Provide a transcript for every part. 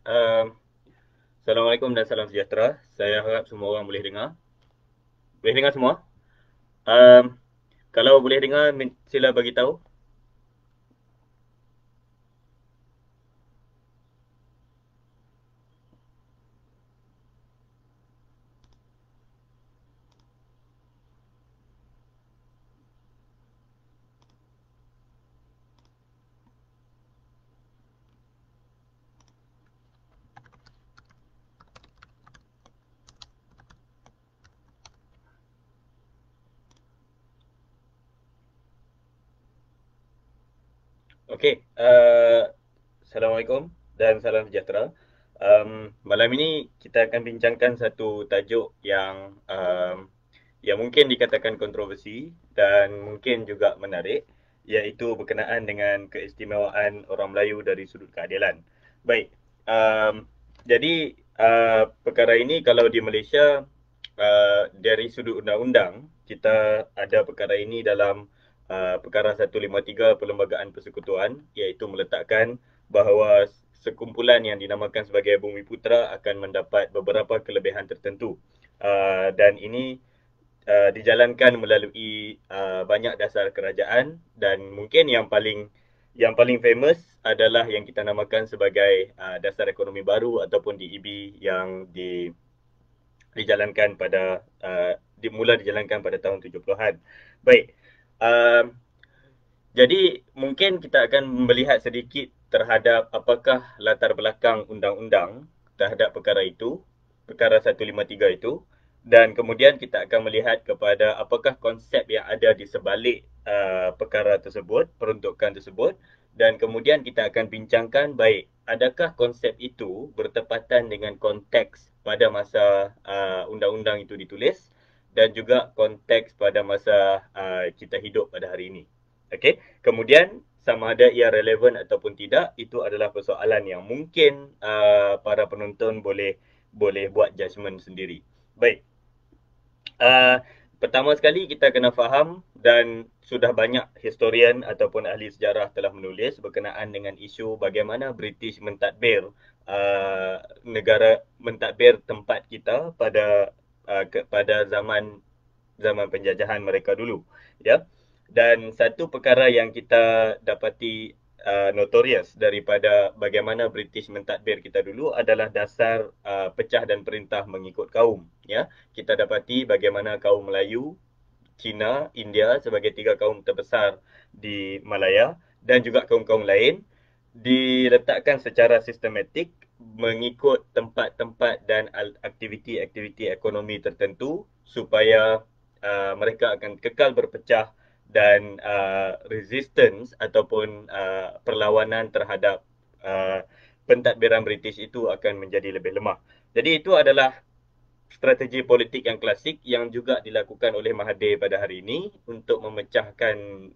Um, Assalamualaikum dan salam sejahtera. Saya harap semua orang boleh dengar. Boleh dengar semua? Um, Kalau boleh dengar, sila bagi tahu. Okey. Assalamualaikum dan salam sejahtera. Malam ini kita akan bincangkan satu tajuk yang mungkin dikatakan kontroversi dan mungkin juga menarik, iaitu berkenaan dengan keistimewaan orang Melayu dari sudut keadilan. Baik. Jadi perkara ini kalau di Malaysia, dari sudut undang-undang, kita ada perkara ini dalam perkara 153 Perlembagaan Persekutuan, iaitu meletakkan bahawa sekumpulan yang dinamakan sebagai Bumi Putera akan mendapat beberapa kelebihan tertentu. Dan ini dijalankan melalui banyak dasar kerajaan, dan mungkin yang paling famous adalah yang kita namakan sebagai dasar ekonomi baru ataupun DEB yang dijalankan pada dimula dijalankan pada tahun 70-an. Baik. Uh, jadi mungkin kita akan melihat sedikit terhadap apakah latar belakang undang-undang terhadap perkara itu, perkara 153 itu, dan kemudian kita akan melihat kepada apakah konsep yang ada di sebalik perkara tersebut, peruntukan tersebut, dan kemudian kita akan bincangkan baik adakah konsep itu bertepatan dengan konteks pada masa undang-undang itu ditulis, dan juga konteks pada masa kita hidup pada hari ini. Okey, kemudian sama ada ia relevan ataupun tidak, itu adalah persoalan yang mungkin para penonton boleh buat judgement sendiri. Baik. Uh, Pertama sekali kita kena faham, dan sudah banyak historian ataupun ahli sejarah telah menulis berkenaan dengan isu bagaimana British mentadbir negara, mentadbir tempat kita pada zaman penjajahan mereka dulu, ya. Dan satu perkara yang kita dapati notorious daripada bagaimana British mentadbir kita dulu adalah dasar pecah dan perintah mengikut kaum, ya. Kita dapati bagaimana kaum Melayu, Cina, India sebagai tiga kaum terbesar di Malaya, dan juga kaum-kaum lain diletakkan secara sistematik mengikut tempat-tempat dan aktiviti-aktiviti ekonomi tertentu supaya mereka akan kekal berpecah, dan resistance ataupun perlawanan terhadap uh, pentadbiran British itu akan menjadi lebih lemah. Jadi itu adalah strategi politik yang klasik yang juga dilakukan oleh Mahathir pada hari ini untuk memecahkan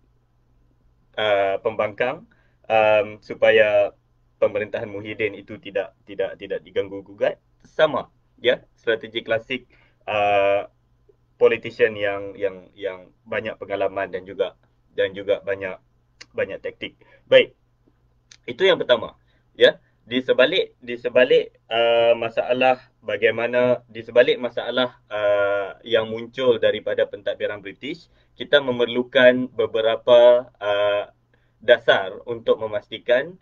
pembangkang, supaya pemerintahan Muhyiddin itu tidak diganggu gugat. Sama, ya, strategi klasik uh, politician yang banyak pengalaman dan juga banyak banyak taktik. Baik, itu yang pertama, ya. Di sebalik masalah bagaimana di sebalik masalah yang muncul daripada pentadbiran British, kita memerlukan beberapa dasar untuk memastikan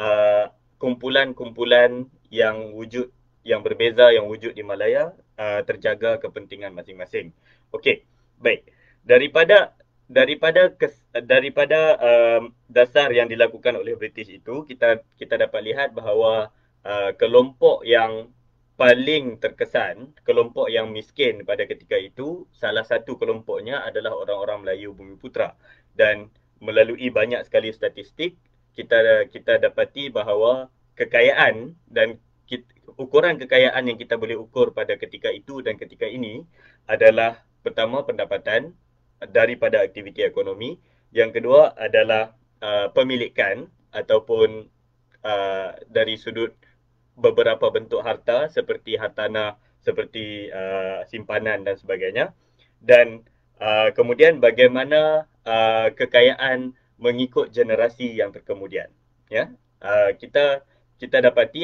kumpulan-kumpulan yang berbeza yang wujud di Malaya terjaga kepentingan masing-masing. Okey, baik. Daripada dasar yang dilakukan oleh British itu, kita dapat lihat bahawa kelompok yang paling terkesan, kelompok yang miskin pada ketika itu, salah satu kelompoknya adalah orang-orang Melayu Bumiputera. Dan melalui banyak sekali statistik, kita dapati bahawa kekayaan dan ukuran kekayaan yang kita boleh ukur pada ketika itu dan ketika ini adalah: pertama, pendapatan daripada aktiviti ekonomi; yang kedua adalah pemilikan ataupun dari sudut beberapa bentuk harta seperti hartanah, seperti simpanan dan sebagainya; dan kemudian bagaimana kekayaan mengikut generasi yang terkemudian, ya. Kita kita dapati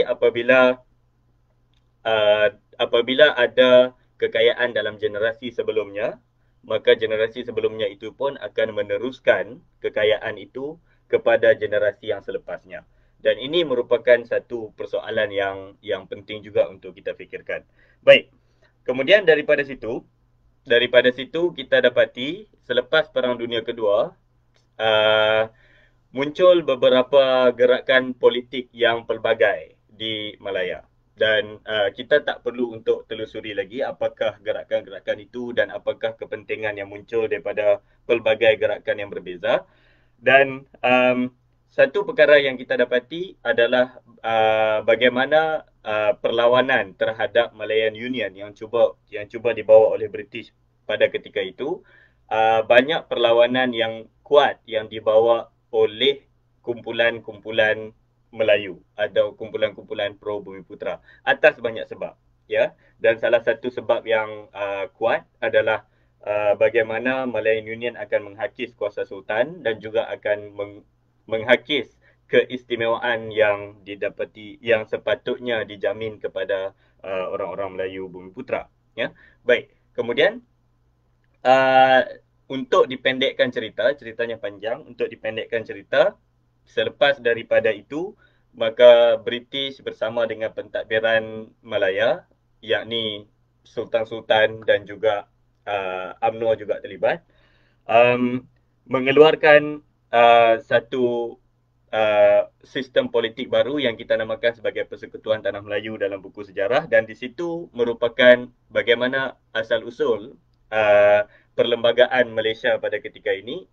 apabila ada kekayaan dalam generasi sebelumnya, maka generasi sebelumnya itu pun akan meneruskan kekayaan itu kepada generasi yang selepasnya. Dan ini merupakan satu persoalan yang penting juga untuk kita fikirkan. Baik, kemudian daripada situ kita dapati selepas Perang Dunia Kedua, uh, muncul beberapa gerakan politik yang pelbagai di Malaya. Dan kita tak perlu untuk telusuri lagi apakah gerakan-gerakan itu dan apakah kepentingan yang muncul daripada pelbagai gerakan yang berbeza. Dan satu perkara yang kita dapati adalah bagaimana perlawanan terhadap Malayan Union yang cuba dibawa oleh British pada ketika itu, banyak perlawanan yang kuat yang dibawa oleh kumpulan-kumpulan Melayu atau kumpulan-kumpulan pro Bumiputra atas banyak sebab, ya. Dan salah satu sebab yang kuat adalah bagaimana Malayan Union akan menghakis kuasa sultan dan juga akan menghakis keistimewaan yang didapati yang sepatutnya dijamin kepada orang-orang Melayu Bumiputra, ya. Baik, kemudian uh, untuk dipendekkan ceritanya panjang. Untuk dipendekkan cerita, selepas daripada itu, maka British bersama dengan pentadbiran Malaya, yakni Sultan-Sultan dan juga UMNO juga terlibat, um, mengeluarkan satu sistem politik baru yang kita namakan sebagai Persekutuan Tanah Melayu dalam buku sejarah, dan di situ merupakan bagaimana asal-usul perlembagaan Malaysia pada ketika ini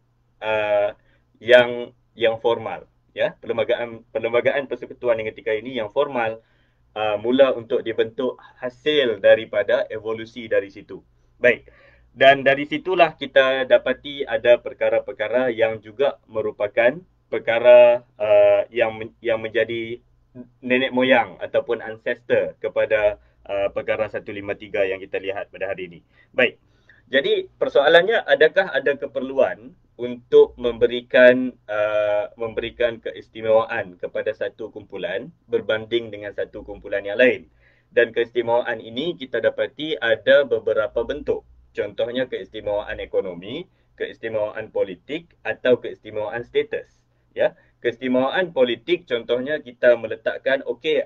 yang formal, ya. Perlembagaan persekutuan yang ketika ini yang formal mula untuk dibentuk hasil daripada evolusi dari situ. Baik. Dan dari situlah kita dapati ada perkara-perkara yang juga merupakan perkara yang menjadi nenek moyang ataupun ancestor kepada perkara 153 yang kita lihat pada hari ini. Baik. Jadi persoalannya, adakah ada keperluan untuk memberikan keistimewaan kepada satu kumpulan berbanding dengan satu kumpulan yang lain? Dan keistimewaan ini kita dapati ada beberapa bentuk. Contohnya keistimewaan ekonomi, keistimewaan politik atau keistimewaan status. Ya, keistimewaan politik contohnya kita meletakkan, okey,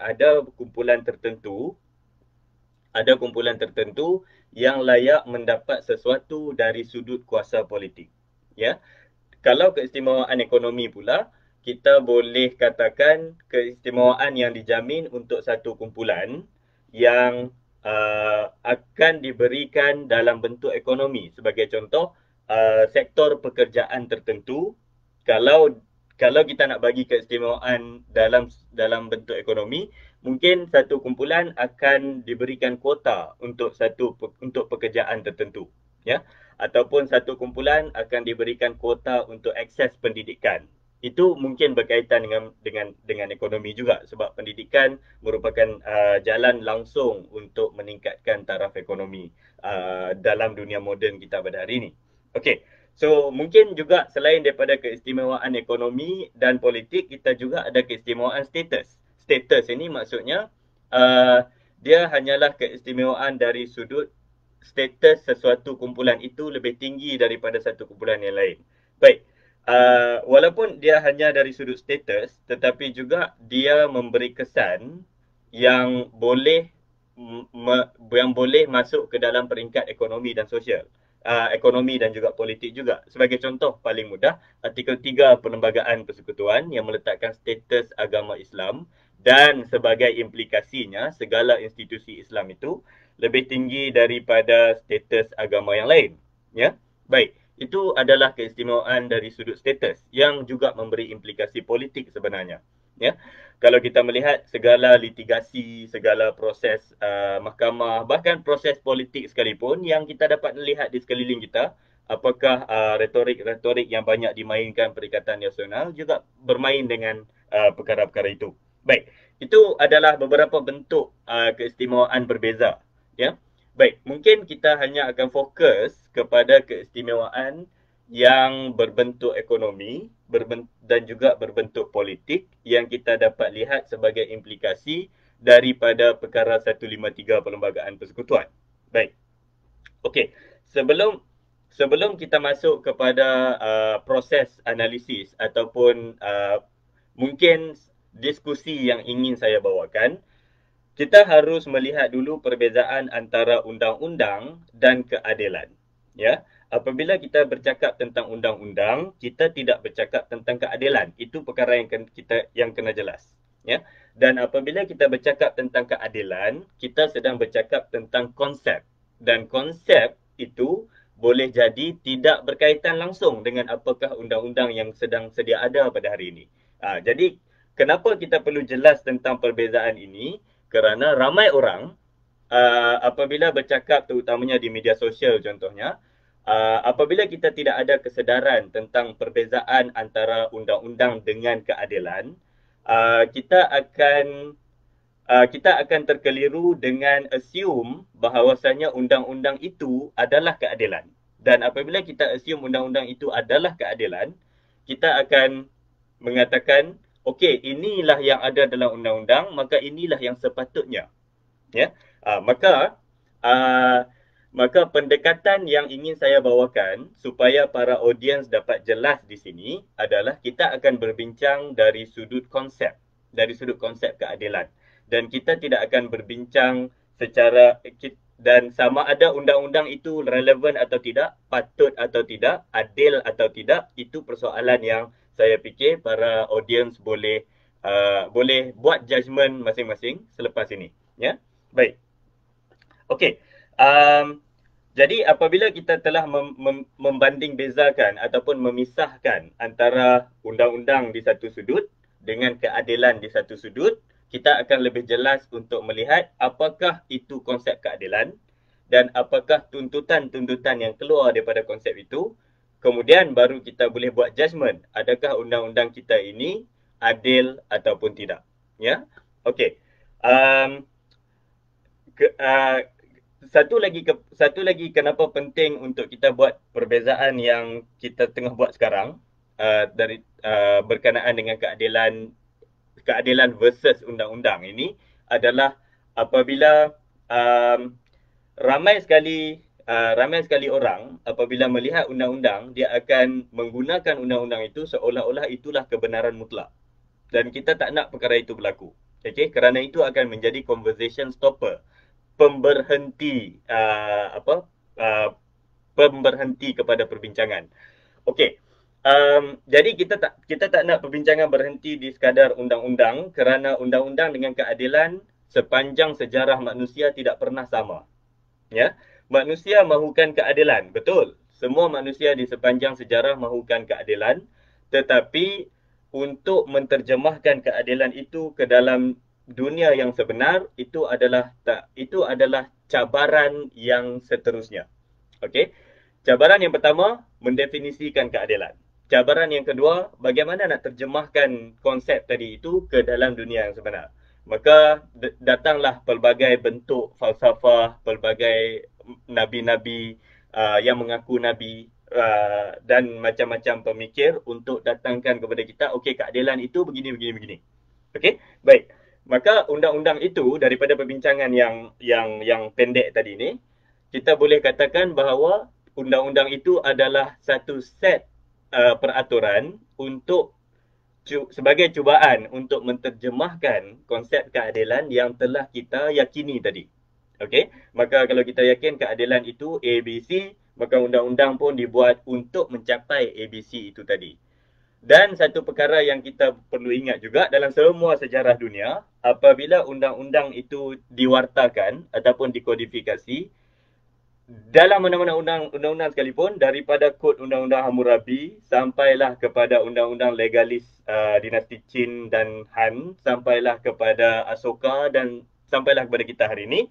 ada kumpulan tertentu yang layak mendapat sesuatu dari sudut kuasa politik. Ya, kalau keistimewaan ekonomi pula, kita boleh katakan keistimewaan yang dijamin untuk satu kumpulan yang akan diberikan dalam bentuk ekonomi. Sebagai contoh, sektor pekerjaan tertentu, kalau kita nak bagi keistimewaan dalam bentuk ekonomi, mungkin satu kumpulan akan diberikan kuota untuk pekerjaan tertentu, ya, ataupun satu kumpulan akan diberikan kuota untuk akses pendidikan. Itu mungkin berkaitan dengan ekonomi juga, sebab pendidikan merupakan jalan langsung untuk meningkatkan taraf ekonomi dalam dunia moden kita pada hari ini. Okey. So, mungkin juga selain daripada keistimewaan ekonomi dan politik, kita juga ada keistimewaan status. Status ini maksudnya dia hanyalah keistimewaan dari sudut status sesuatu kumpulan itu lebih tinggi daripada satu kumpulan yang lain. Baik, walaupun dia hanya dari sudut status, tetapi juga dia memberi kesan yang boleh masuk ke dalam peringkat ekonomi dan sosial. Ekonomi dan juga politik juga. Sebagai contoh paling mudah, artikel 3 Perlembagaan Persekutuan yang meletakkan status agama Islam dan sebagai implikasinya segala institusi Islam itu lebih tinggi daripada status agama yang lain, ya. Baik, itu adalah keistimewaan dari sudut status yang juga memberi implikasi politik sebenarnya, ya. Kalau kita melihat segala litigasi, segala proses mahkamah, bahkan proses politik sekalipun yang kita dapat melihat di sekeliling kita, apakah retorik-retorik yang banyak dimainkan Perikatan Nasional juga bermain dengan perkara-perkara itu. Baik, itu adalah beberapa bentuk keistimewaan berbeza, ya. Baik, mungkin kita hanya akan fokus kepada keistimewaan yang berbentuk ekonomi dan juga berbentuk politik yang kita dapat lihat sebagai implikasi daripada perkara 153 Perlembagaan Persekutuan. Baik. Okey. Sebelum kita masuk kepada proses analisis ataupun mungkin diskusi yang ingin saya bawakan, kita harus melihat dulu perbezaan antara undang-undang dan keadilan. Ya, apabila kita bercakap tentang undang-undang, kita tidak bercakap tentang keadilan. Itu perkara yang kena jelas. Ya, dan apabila kita bercakap tentang keadilan, kita sedang bercakap tentang konsep. Dan konsep itu boleh jadi tidak berkaitan langsung dengan apakah undang-undang yang sedang sedia ada pada hari ini. Jadi, kenapa kita perlu jelas tentang perbezaan ini? Kerana ramai orang apabila bercakap terutamanya di media sosial contohnya, apabila kita tidak ada kesedaran tentang perbezaan antara undang-undang dengan keadilan, kita akan terkeliru dengan assume bahawasanya undang-undang itu adalah keadilan. Dan apabila kita assume undang-undang itu adalah keadilan, kita akan mengatakan, okey, inilah yang ada dalam undang-undang, maka inilah yang sepatutnya. Ya, maka pendekatan yang ingin saya bawakan supaya para audiens dapat jelas di sini adalah kita akan berbincang dari sudut konsep keadilan, dan kita tidak akan berbincang secara dan sama ada undang-undang itu relevan atau tidak, patut atau tidak, adil atau tidak. Itu persoalan yang saya fikir para audiens boleh buat judgement masing-masing selepas ini. Ya, baik. Okey. Jadi apabila kita telah membanding bezakan ataupun memisahkan antara undang-undang di satu sudut dengan keadilan di satu sudut, kita akan lebih jelas untuk melihat apakah itu konsep keadilan dan apakah tuntutan-tuntutan yang keluar daripada konsep itu. Kemudian baru kita boleh buat judgement, adakah undang-undang kita ini adil ataupun tidak. Ya, okey. Satu lagi kenapa penting untuk kita buat perbezaan yang kita tengah buat sekarang berkenaan dengan keadilan versus undang-undang ini adalah apabila ramai sekali orang apabila melihat undang-undang, dia akan menggunakan undang-undang itu seolah-olah itulah kebenaran mutlak, dan kita tak nak perkara itu berlaku. Okey, kerana itu akan menjadi conversation stopper, pemberhenti pemberhenti kepada perbincangan. Okey. Jadi kita tak nak perbincangan berhenti di sekadar undang-undang, kerana undang-undang dengan keadilan sepanjang sejarah manusia tidak pernah sama. Ya, manusia mahukan keadilan, betul. Semua manusia di sepanjang sejarah mahukan keadilan, tetapi untuk menterjemahkan keadilan itu ke dalam dunia yang sebenar, itu adalah cabaran yang seterusnya. Okey. Cabaran yang pertama, mendefinisikan keadilan. Cabaran yang kedua, bagaimana nak terjemahkan konsep tadi itu ke dalam dunia yang sebenar. Maka datanglah pelbagai bentuk falsafah, pelbagai nabi-nabi yang mengaku nabi dan macam-macam pemikir untuk datangkan kepada kita, okey, keadilan itu begini. Okey, baik. Maka undang-undang itu, daripada perbincangan yang pendek tadi ni, kita boleh katakan bahawa undang-undang itu adalah satu set peraturan sebagai cubaan untuk menterjemahkan konsep keadilan yang telah kita yakini tadi. Okey, maka kalau kita yakin keadilan itu ABC, maka undang-undang pun dibuat untuk mencapai ABC itu tadi. Dan satu perkara yang kita perlu ingat juga dalam semua sejarah dunia, apabila undang-undang itu diwartakan ataupun dikodifikasi, dalam mana-mana undang-undang sekalipun, daripada kod undang-undang Hammurabi sampailah kepada undang-undang legalis dinasti Qin dan Han, sampailah kepada Asoka dan sampailah kepada kita hari ini,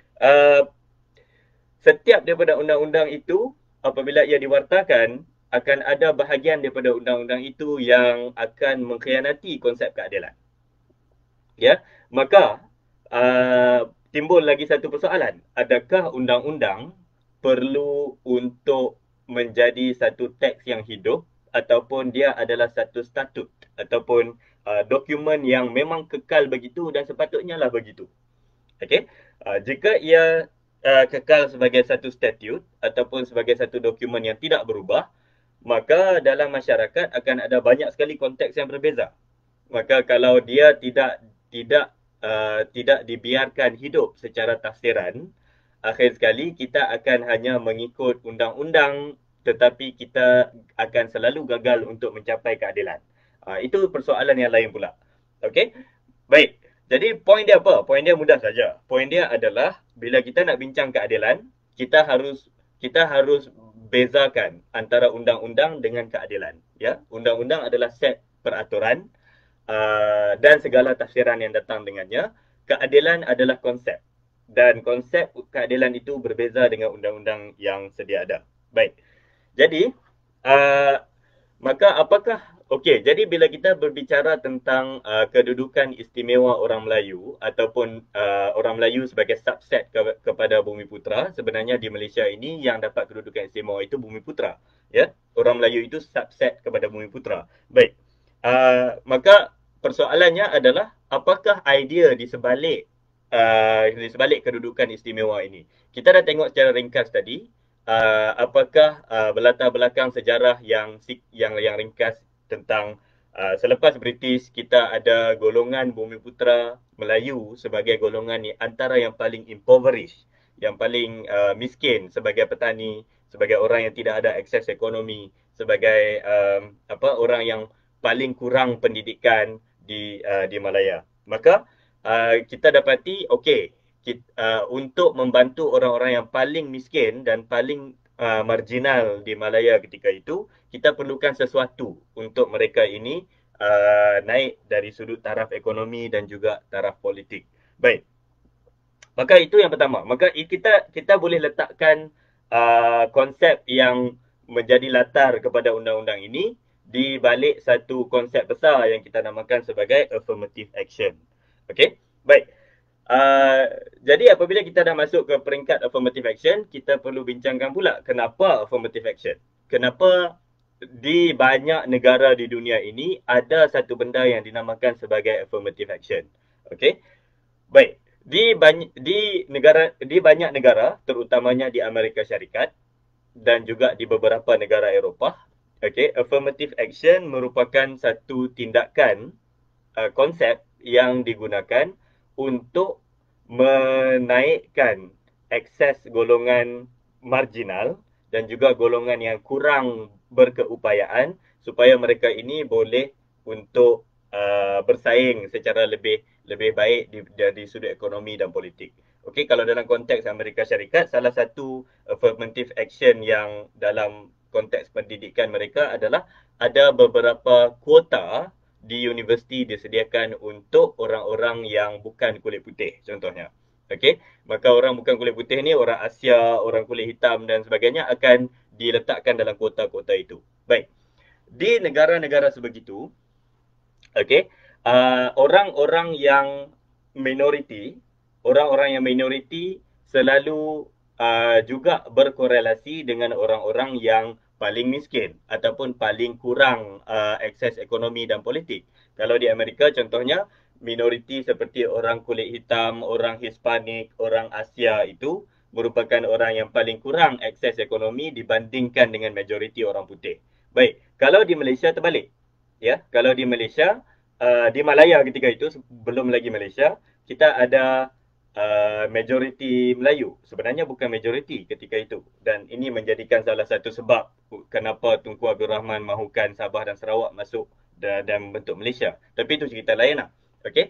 setiap daripada undang-undang itu apabila ia diwartakan, akan ada bahagian daripada undang-undang itu yang akan mengkhianati konsep keadilan. Ya, maka timbul lagi satu persoalan. Adakah undang-undang perlu untuk menjadi satu teks yang hidup ataupun dia adalah satu statut ataupun dokumen yang memang kekal begitu dan sepatutnya lah begitu. Okey. Jika ia kekal sebagai satu statut ataupun sebagai satu dokumen yang tidak berubah, maka dalam masyarakat akan ada banyak sekali konteks yang berbeza. Maka kalau dia tidak dibiarkan hidup secara tafsiran, akhir sekali kita akan hanya mengikut undang-undang tetapi kita akan selalu gagal untuk mencapai keadilan. Itu persoalan yang lain pula. Okey? Baik. Jadi poin dia apa? Poin dia mudah saja. Poin dia adalah bila kita nak bincang keadilan, kita harus bezakan antara undang-undang dengan keadilan. Ya, undang-undang adalah set peraturan dan segala tafsiran yang datang dengannya. Keadilan adalah konsep dan konsep keadilan itu berbeza dengan undang-undang yang sedia ada. Baik. Jadi maka apakah jadi bila kita berbicara tentang kedudukan istimewa orang Melayu ataupun orang Melayu sebagai subset kepada Bumiputera, sebenarnya di Malaysia ini yang dapat kedudukan istimewa itu Bumiputera, ya. Orang Melayu itu subset kepada Bumiputera. Baik. Maka persoalannya adalah apakah idea di sebalik kedudukan istimewa ini. Kita dah tengok secara ringkas tadi apakah berlatar belakang sejarah yang ringkas tentang selepas British kita ada golongan Bumiputera Melayu sebagai golongan antara yang paling impoverished, yang paling miskin sebagai petani, sebagai orang yang tidak ada akses ekonomi, sebagai orang yang paling kurang pendidikan di Malaya. Maka kita dapati untuk membantu orang-orang yang paling miskin dan paling marginal di Malaya ketika itu, kita perlukan sesuatu untuk mereka ini naik dari sudut taraf ekonomi dan juga taraf politik. Baik. Maka itu yang pertama. Maka kita boleh letakkan konsep yang menjadi latar kepada undang-undang ini di balik satu konsep besar yang kita namakan sebagai affirmative action. Okey? Baik. Jadi apabila kita dah masuk ke peringkat affirmative action, kita perlu bincangkan pula kenapa affirmative action. Kenapa di banyak negara di dunia ini ada satu benda yang dinamakan sebagai affirmative action. Okey. Baik. Di banyak negara, terutamanya di Amerika Syarikat dan juga di beberapa negara Eropah, affirmative action merupakan satu tindakan konsep yang digunakan untuk menaikkan akses golongan marginal dan juga golongan yang kurang berkeupayaan supaya mereka ini boleh untuk bersaing secara lebih baik dari sudut ekonomi dan politik. Okey, kalau dalam konteks Amerika Syarikat, salah satu affirmative action yang dalam konteks pendidikan mereka adalah ada beberapa kuota di universiti disediakan untuk orang-orang yang bukan kulit putih, contohnya. Okey, maka orang bukan kulit putih ni, orang Asia, orang kulit hitam dan sebagainya akan diletakkan dalam kuota-kuota itu. Baik. Di negara-negara sebegitu, orang-orang yang minoriti selalu juga berkorelasi dengan orang-orang yang paling miskin ataupun paling kurang akses ekonomi dan politik. Kalau di Amerika contohnya, minoriti seperti orang kulit hitam, orang Hispanik, orang Asia itu merupakan orang yang paling kurang akses ekonomi dibandingkan dengan majoriti orang putih. Baik, kalau di Malaysia terbalik. Ya, kalau di Malaysia, di Malaya ketika itu, belum lagi Malaysia, kita ada majoriti Melayu. Sebenarnya bukan majoriti ketika itu. Dan ini menjadikan salah satu sebab kenapa Tunku Abdul Rahman mahukan Sabah dan Sarawak masuk dalam bentuk Malaysia. Tapi itu cerita lain lah. Okey.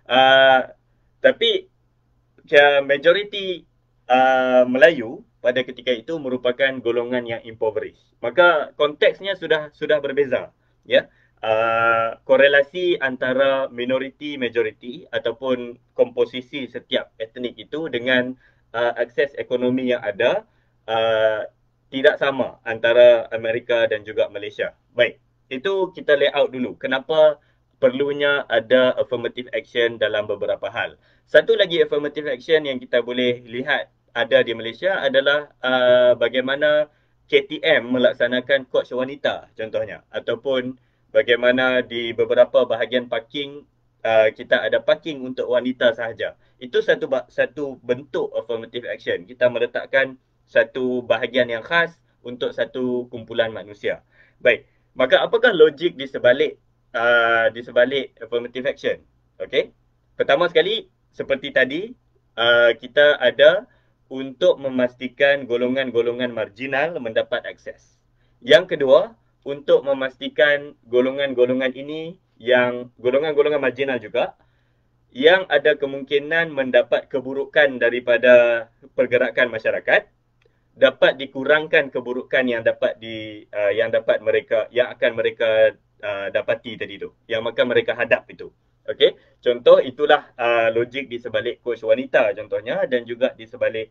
Tapi majoriti Melayu pada ketika itu merupakan golongan yang impoverished. Maka konteksnya sudah berbeza. Ya. Korelasi antara minoriti majoriti ataupun komposisi setiap etnik itu dengan akses ekonomi yang ada tidak sama antara Amerika dan juga Malaysia. Baik, itu kita lay out dulu. Kenapa perlunya ada affirmative action dalam beberapa hal. Satu lagi affirmative action yang kita boleh lihat ada di Malaysia adalah bagaimana KTM melaksanakan coach wanita contohnya, ataupun bagaimana di beberapa bahagian parking kita ada parking untuk wanita sahaja. Itu satu bentuk affirmative action. Kita meletakkan satu bahagian yang khas untuk satu kumpulan manusia. Baik, maka apakah logik di sebalik affirmative action? Okey. Pertama sekali, seperti tadi, kita ada untuk memastikan golongan-golongan marginal mendapat akses. Yang kedua, untuk memastikan golongan-golongan ini yang golongan-golongan marginal juga yang ada kemungkinan mendapat keburukan daripada pergerakan masyarakat, dapat dikurangkan keburukan yang dapat mereka yang akan mereka dapati tadi tu, yang akan mereka hadap itu. Okey, contoh itulah logik di sebalik coach wanita contohnya, dan juga di sebalik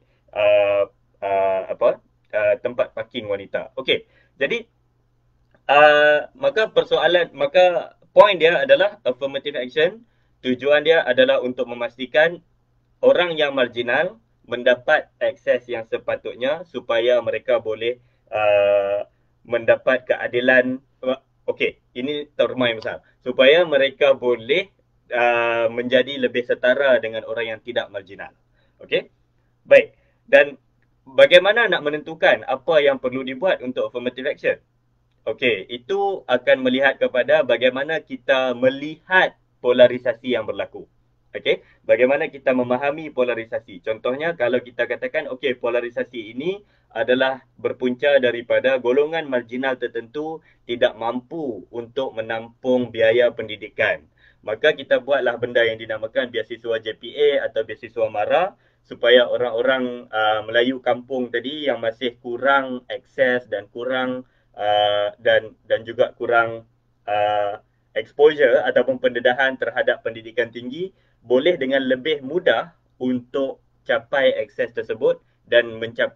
tempat parking wanita. Okey, jadi maka point dia adalah affirmative action. Tujuan dia adalah untuk memastikan orang yang marginal mendapat akses yang sepatutnya supaya mereka boleh mendapat keadilan. Okey, ini terma yang besar. Supaya mereka boleh menjadi lebih setara dengan orang yang tidak marginal. Okey? Baik. Dan bagaimana nak menentukan apa yang perlu dibuat untuk affirmative action? Okey, itu akan melihat kepada bagaimana kita melihat polarisasi yang berlaku. Okey, bagaimana kita memahami polarisasi. Contohnya, kalau kita katakan, okey, polarisasi ini adalah berpunca daripada golongan marginal tertentu tidak mampu untuk menampung biaya pendidikan. Maka kita buatlah benda yang dinamakan beasiswa JPA atau beasiswa MARA, supaya orang-orang Melayu kampung tadi yang masih kurang akses dan kurang dan juga kurang exposure ataupun pendedahan terhadap pendidikan tinggi boleh dengan lebih mudah untuk capai akses tersebut dan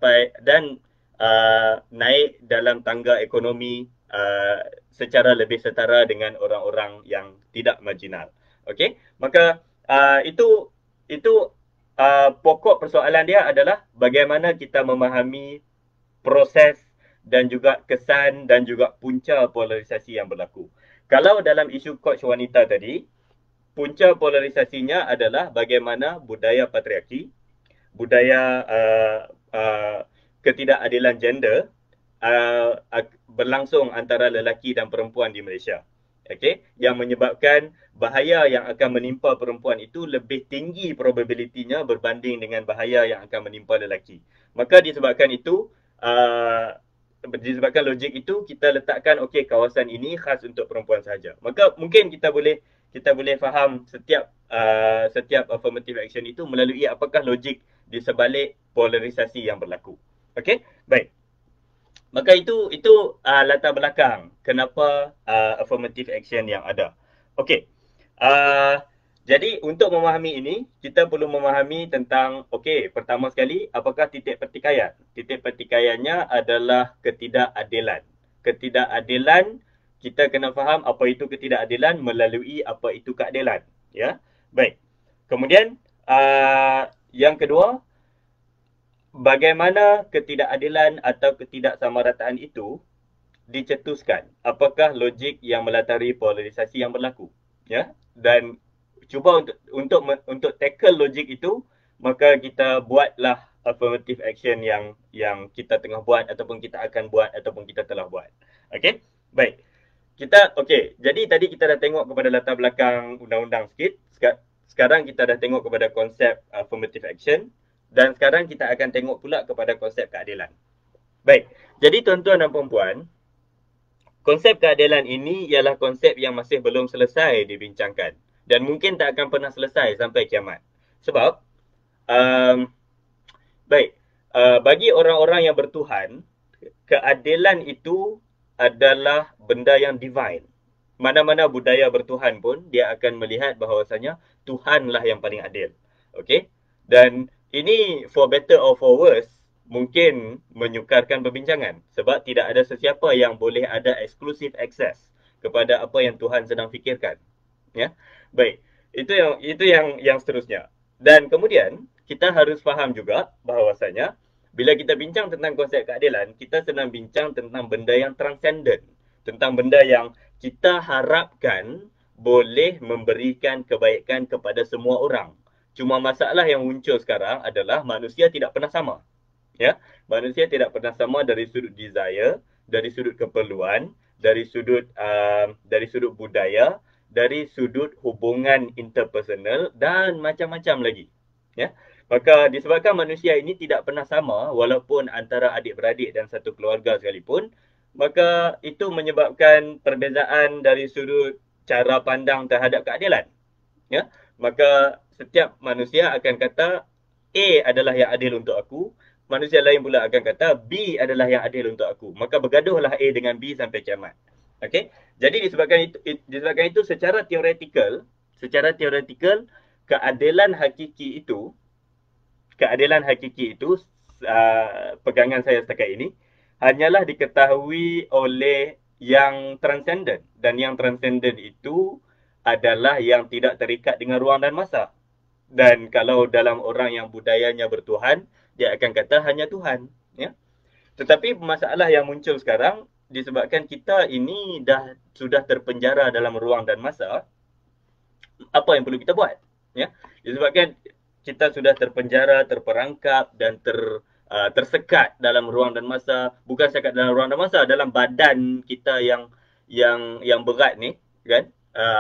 naik dalam tangga ekonomi secara lebih setara dengan orang-orang yang tidak marginal. Okey, maka itu pokok persoalan dia adalah bagaimana kita memahami proses dan juga kesan dan juga punca polarisasi yang berlaku. Kalau dalam isu coach wanita tadi, punca polarisasinya adalah bagaimana budaya patriarki, budaya ketidakadilan gender berlangsung antara lelaki dan perempuan di Malaysia. Okey, yang menyebabkan bahaya yang akan menimpa perempuan itu lebih tinggi probabilitinya berbanding dengan bahaya yang akan menimpa lelaki. Maka disebabkan logik itu, kita letakkan okey, kawasan ini khas untuk perempuan sahaja. Maka mungkin kita boleh faham setiap affirmative action itu melalui apakah logik di sebalik polarisasi yang berlaku. Okey, baik. Maka itu latar belakang kenapa affirmative action yang ada. Okey. Jadi untuk memahami ini, kita perlu memahami tentang, okey, pertama sekali, apakah titik pertikaian? Titik pertikaiannya adalah ketidakadilan. Ketidakadilan, kita kena faham apa itu ketidakadilan melalui apa itu keadilan. Ya, baik. Kemudian, yang kedua, bagaimana ketidakadilan atau ketidaksamarataan itu dicetuskan? Apakah logik yang melatari polarisasi yang berlaku? Ya, dan cuba untuk tackle logik itu, maka kita buatlah affirmative action yang kita tengah buat ataupun kita akan buat ataupun kita telah buat. Okey? Baik. Jadi tadi kita dah tengok kepada latar belakang undang-undang sikit. Sekarang kita dah tengok kepada konsep affirmative action. Dan sekarang kita akan tengok pula kepada konsep keadilan. Baik, jadi tuan-tuan dan puan-puan, konsep keadilan ini ialah konsep yang masih belum selesai dibincangkan. Dan mungkin tak akan pernah selesai sampai kiamat. Sebab, bagi orang-orang yang bertuhan, keadilan itu adalah benda yang divine. Mana-mana budaya bertuhan pun, dia akan melihat bahawasanya Tuhanlah yang paling adil. Okey? Dan ini for better or for worse mungkin menyukarkan perbincangan sebab tidak ada sesiapa yang boleh ada exclusive access kepada apa yang Tuhan sedang fikirkan. Ya. Baik. Itu yang seterusnya. Dan kemudian kita harus faham juga bahawasanya Bila kita bincang tentang konsep keadilan, kita sedang bincang tentang benda yang transcendent, tentang benda yang kita harapkan boleh memberikan kebaikan kepada semua orang. Cuma masalah yang muncul sekarang adalah manusia tidak pernah sama. Ya, manusia tidak pernah sama dari sudut desire, dari sudut keperluan, dari sudut budaya, dari sudut hubungan interpersonal dan macam-macam lagi. Ya, maka disebabkan manusia ini tidak pernah sama walaupun antara adik-beradik dan satu keluarga sekalipun, maka itu menyebabkan perbezaan dari sudut cara pandang terhadap keadilan. Ya, maka setiap manusia akan kata A adalah yang adil untuk aku, manusia lain pula akan kata B adalah yang adil untuk aku. Maka bergaduhlah A dengan B sampai kiamat. Okey. Jadi disebabkan itu secara teoretikal keadilan hakiki itu pegangan saya setakat ini hanyalah diketahui oleh yang transcendent, dan yang transcendent itu adalah yang tidak terikat dengan ruang dan masa. Dan kalau dalam orang yang budayanya bertuhan, dia akan kata hanya Tuhan, ya. Tetapi masalah yang muncul sekarang disebabkan kita ini sudah terpenjara dalam ruang dan masa, apa yang perlu kita buat, ya. Disebabkan kita sudah terpenjara, terperangkap dan tersekat dalam ruang dan masa, bukan sekat dalam ruang dan masa, dalam badan kita yang berat ni, kan.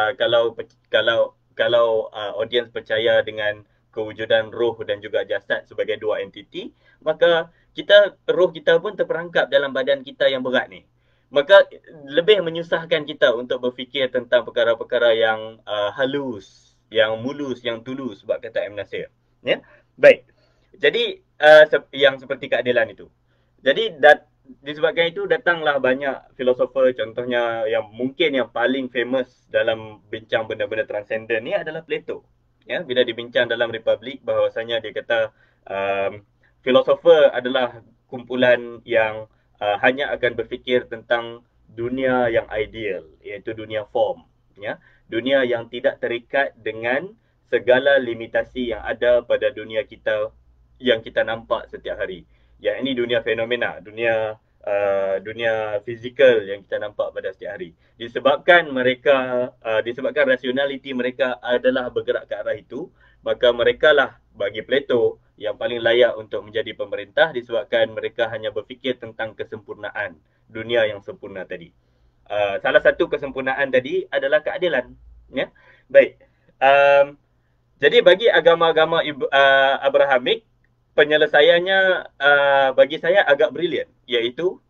Kalau audiens percaya dengan kewujudan roh dan juga jasad sebagai dua entiti, maka roh kita pun terperangkap dalam badan kita yang berat ni. Maka lebih menyusahkan kita untuk berfikir tentang perkara-perkara yang halus, yang mulus, yang tulus, sebab kata M. Nasir. Ya? Baik. Jadi yang seperti keadilan itu. Jadi disebabkan itu datanglah banyak filosofer, contohnya yang mungkin yang paling famous dalam bincang benda-benda transcendent ni adalah Plato. Ya, bila dibincang dalam Republik, bahawasanya dia kata filosofer adalah kumpulan yang hanya akan berfikir tentang dunia yang ideal, iaitu dunia form, ya. Dunia yang tidak terikat dengan segala limitasi yang ada pada dunia kita yang kita nampak setiap hari. Yang ini dunia fenomena, dunia fizikal yang kita nampak pada setiap hari. Disebabkan rasionaliti mereka adalah bergerak ke arah itu, maka merekalah bagi Plato yang paling layak untuk menjadi pemerintah, disebabkan mereka hanya berfikir tentang kesempurnaan dunia yang sempurna tadi. Salah satu kesempurnaan tadi adalah keadilan. Ya? Baik. Jadi bagi agama-agama Abrahamik, penyelesaiannya bagi saya agak brilian, iaitu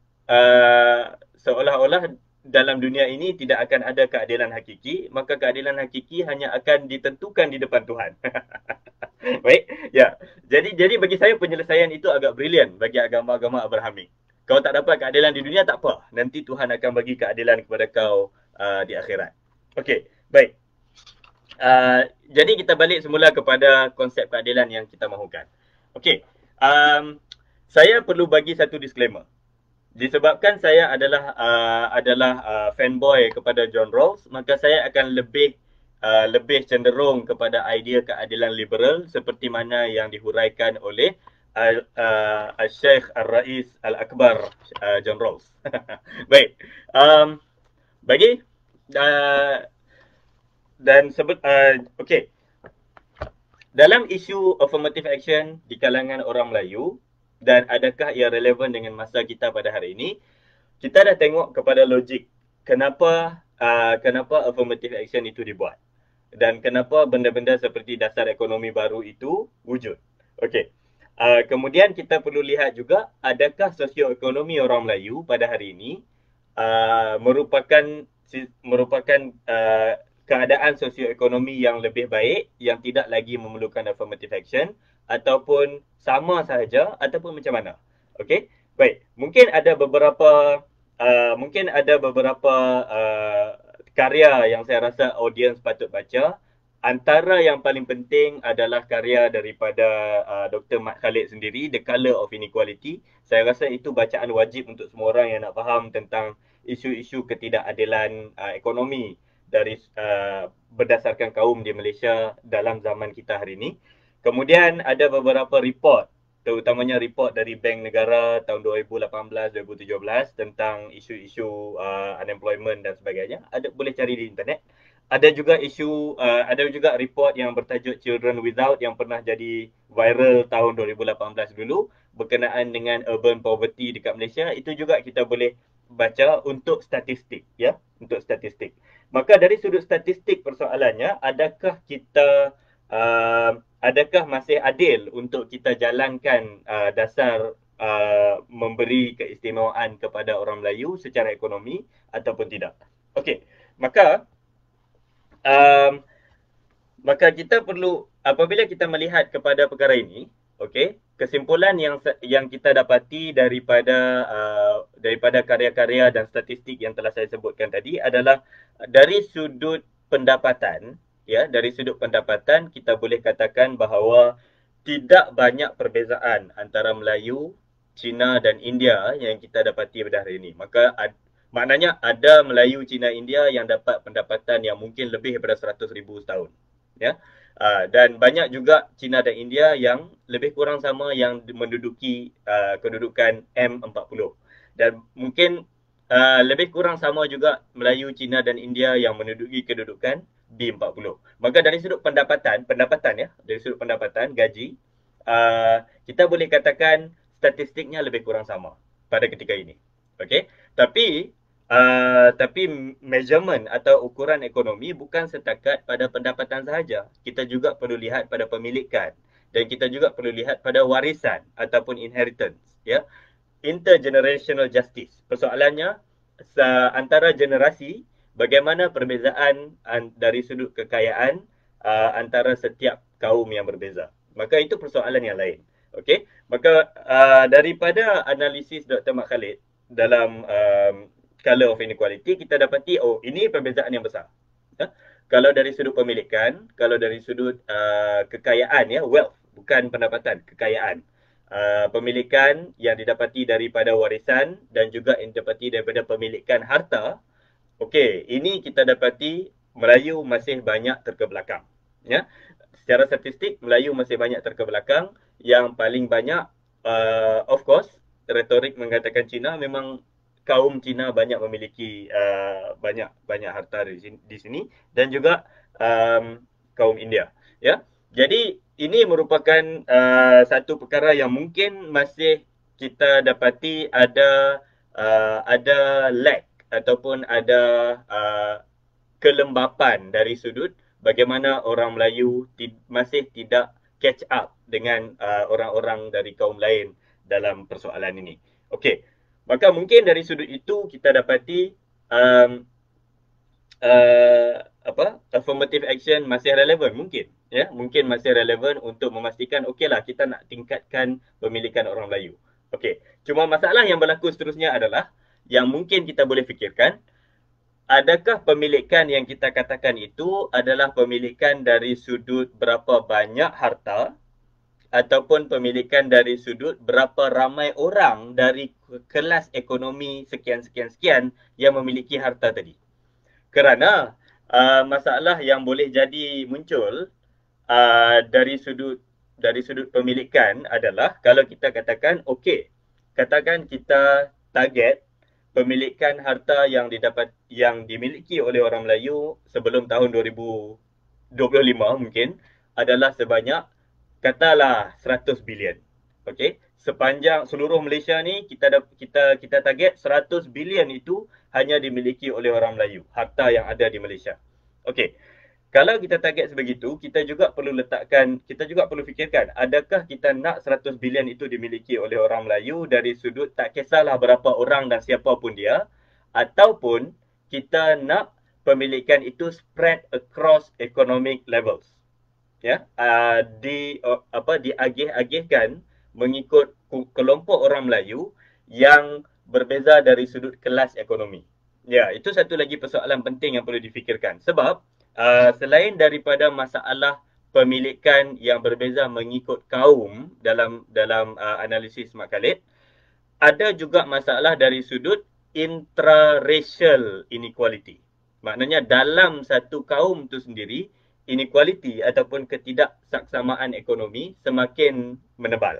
seolah-olah dalam dunia ini tidak akan ada keadilan hakiki, maka keadilan hakiki hanya akan ditentukan di depan Tuhan. Baik, ya. Jadi bagi saya penyelesaian itu agak brilian bagi agama-agama Abrahamik. Kau tak dapat keadilan di dunia, tak apa. Nanti Tuhan akan bagi keadilan kepada kau di akhirat. Okey, baik. Jadi kita balik semula kepada konsep keadilan yang kita mahukan. Okey, saya perlu bagi satu disclaimer. Disebabkan saya adalah fanboy kepada John Rawls, maka saya akan lebih cenderung kepada idea keadilan liberal seperti mana yang dihuraikan oleh Syekh Al-Rais Al-Akbar John Rawls. Baik, bagi okey. Dalam isu affirmative action di kalangan orang Melayu, dan adakah ia relevan dengan masa kita pada hari ini, kita dah tengok kepada logik kenapa affirmative action itu dibuat dan kenapa benda-benda seperti dasar ekonomi baru itu wujud. Okey. Kemudian kita perlu lihat juga adakah sosioekonomi orang Melayu pada hari ini merupakan keadaan sosioekonomi yang lebih baik, yang tidak lagi memerlukan affirmative action, ataupun sama sahaja, ataupun macam mana. Okey, baik. Mungkin ada beberapa karya yang saya rasa audiens patut baca. Antara yang paling penting adalah karya daripada Dr. Mat Khalid sendiri, The Colour of Inequality. Saya rasa itu bacaan wajib untuk semua orang yang nak faham tentang isu-isu ketidakadilan ekonomi dari berdasarkan kaum di Malaysia dalam zaman kita hari ini. Kemudian ada beberapa report terutamanya report dari Bank Negara tahun 2018-2017 tentang isu-isu unemployment dan sebagainya. Ada, boleh cari di internet. Ada juga ada juga report yang bertajuk Children Without yang pernah jadi viral tahun 2018 dulu berkenaan dengan urban poverty dekat Malaysia. Itu juga kita boleh baca untuk statistik, ya, untuk statistik. Maka dari sudut statistik persoalannya, adakah masih adil untuk kita jalankan dasar memberi keistimewaan kepada orang Melayu secara ekonomi ataupun tidak? Okey, maka um, maka kita perlu, apabila kita melihat kepada perkara ini, okey, kesimpulan yang kita dapati daripada karya-karya dan statistik yang telah saya sebutkan tadi adalah dari sudut pendapatan, ya, dari sudut pendapatan kita boleh katakan bahawa tidak banyak perbezaan antara Melayu, Cina dan India yang kita dapati pada hari ini. Maknanya ada Melayu, Cina, India yang dapat pendapatan yang mungkin lebih daripada 100,000 setahun. Ya. Dan banyak juga Cina dan India yang lebih kurang sama yang menduduki kedudukan M40. Dan mungkin lebih kurang sama juga Melayu, Cina dan India yang menduduki kedudukan B40. Maka dari sudut pendapatan ya, dari sudut pendapatan gaji, kita boleh katakan statistiknya lebih kurang sama pada ketika ini. Okey, tapi measurement atau ukuran ekonomi bukan setakat pada pendapatan sahaja. Kita juga perlu lihat pada pemilikan dan kita juga perlu lihat pada warisan ataupun inheritance, ya. Intergenerational justice. Persoalannya antara generasi, bagaimana perbezaan dari sudut kekayaan antara setiap kaum yang berbeza. Maka itu persoalan yang lain. Okey, maka daripada analisis Dr. Mat Khalid dalam color of inequality, kita dapati, oh, ini perbezaan yang besar. Ya? Kalau dari sudut pemilikan, kalau dari sudut kekayaan, ya, wealth, bukan pendapatan, kekayaan. Pemilikan yang didapati daripada warisan dan juga yang didapati daripada pemilikan harta, okey, ini kita dapati Melayu masih banyak terkebelakang. Ya? Secara statistik, Melayu masih banyak terkebelakang. Yang paling banyak, of course, retorik mengatakan Cina, memang kaum Cina banyak memiliki banyak harta di sini dan juga kaum India. Ya, jadi ini merupakan satu perkara yang mungkin masih kita dapati ada lag ataupun ada kelembapan dari sudut bagaimana orang Melayu masih tidak catch up dengan orang-orang dari kaum lain dalam persoalan ini. Okey, maka mungkin dari sudut itu kita dapati um, affirmative action masih relevan mungkin, ya, mungkin masih relevan untuk memastikan okeylah kita nak tingkatkan pemilikan orang Melayu. Okey, cuma masalah yang berlaku seterusnya adalah yang mungkin kita boleh fikirkan, adakah pemilikan yang kita katakan itu adalah pemilikan dari sudut berapa banyak harta ataupun pemilikan dari sudut berapa ramai orang dari kelas ekonomi sekian-sekian-sekian yang memiliki harta tadi. Kerana masalah yang boleh jadi muncul dari sudut pemilikan adalah kalau kita katakan okey, katakan kita target pemilikan harta yang dimiliki oleh orang Melayu sebelum tahun 2025 mungkin adalah sebanyak, katalah, 100 bilion. Okey, sepanjang seluruh Malaysia ni kita target 100 bilion itu hanya dimiliki oleh orang Melayu, harta yang ada di Malaysia. Okey, kalau kita target sebegitu, kita juga perlu fikirkan, adakah kita nak 100 bilion itu dimiliki oleh orang Melayu dari sudut tak kisahlah berapa orang dan siapa pun dia, ataupun kita nak pemilikan itu spread across economic levels. Ya, diagih-agihkan mengikut kelompok orang Melayu yang berbeza dari sudut kelas ekonomi. Ya, itu satu lagi persoalan penting yang perlu difikirkan. Sebab selain daripada masalah pemilikan yang berbeza mengikut kaum dalam analisis Mat Khalid, ada juga masalah dari sudut intra-racial inequality. Maknanya dalam satu kaum itu sendiri, inequality ataupun ketidaksaksamaan ekonomi semakin menebal.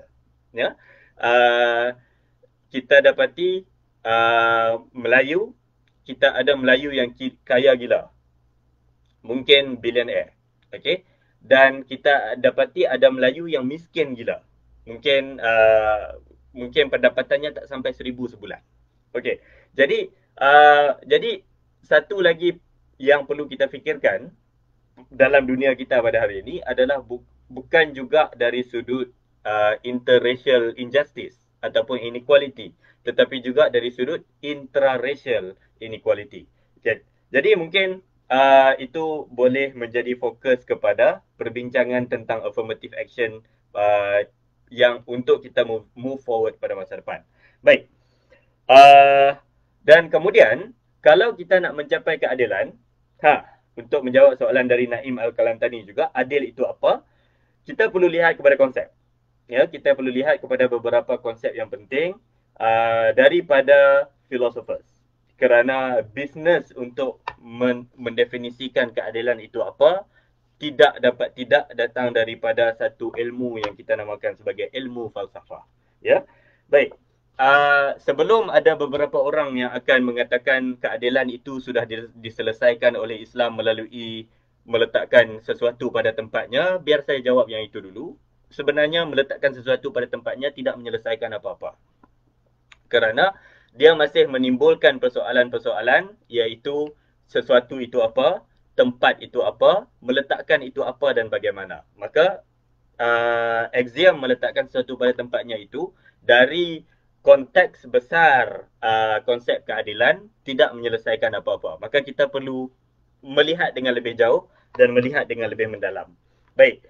Ya, uh, kita dapati Melayu, kita ada Melayu yang kaya gila, mungkin billionaire, okey. Dan kita dapati ada Melayu yang miskin gila, mungkin mungkin pendapatannya tak sampai 1,000 sebulan. Okey, jadi satu lagi yang perlu kita fikirkan dalam dunia kita pada hari ini adalah bukan juga dari sudut interracial injustice ataupun inequality, tetapi juga dari sudut intraracial inequality. Jadi mungkin itu boleh menjadi fokus kepada perbincangan tentang affirmative action yang untuk kita move forward pada masa depan. Baik. Uh, dan kemudian, kalau kita nak mencapai keadilan, untuk menjawab soalan dari Naim Al-Kalantani juga, adil itu apa? Kita perlu lihat kepada konsep. Ya, kita perlu lihat kepada beberapa konsep yang penting daripada philosophers. Kerana bisnes untuk mendefinisikan keadilan itu apa, tidak datang daripada satu ilmu yang kita namakan sebagai ilmu falsafah. Ya, baik. Sebelum ada beberapa orang yang akan mengatakan keadilan itu sudah diselesaikan oleh Islam melalui meletakkan sesuatu pada tempatnya, biar saya jawab yang itu dulu. Sebenarnya meletakkan sesuatu pada tempatnya tidak menyelesaikan apa-apa. Kerana dia masih menimbulkan persoalan-persoalan, iaitu sesuatu itu apa, tempat itu apa, meletakkan itu apa dan bagaimana. Maka axiom meletakkan sesuatu pada tempatnya itu dari konteks besar konsep keadilan tidak menyelesaikan apa-apa. Maka kita perlu melihat dengan lebih jauh dan melihat dengan lebih mendalam. Baik.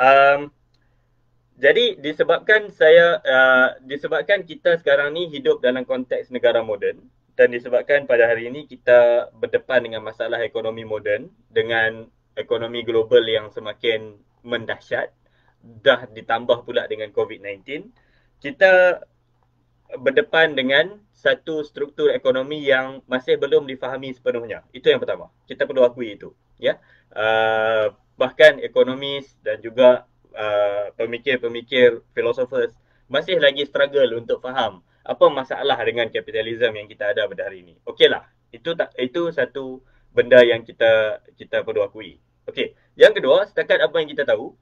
Jadi disebabkan kita sekarang ni hidup dalam konteks negara moden dan disebabkan pada hari ini kita berdepan dengan masalah ekonomi moden dengan ekonomi global yang semakin mendahsyat, dah ditambah pula dengan COVID-19, kita berdepan dengan satu struktur ekonomi yang masih belum difahami sepenuhnya. Itu yang pertama. Kita perlu akui itu. Ya, bahkan ekonomis dan juga pemikir-pemikir philosophers masih lagi struggle untuk faham apa masalah dengan kapitalisme yang kita ada pada hari ini. Okeylah, itu satu benda yang kita perlu akui. Okey, yang kedua, setakat apa yang kita tahu,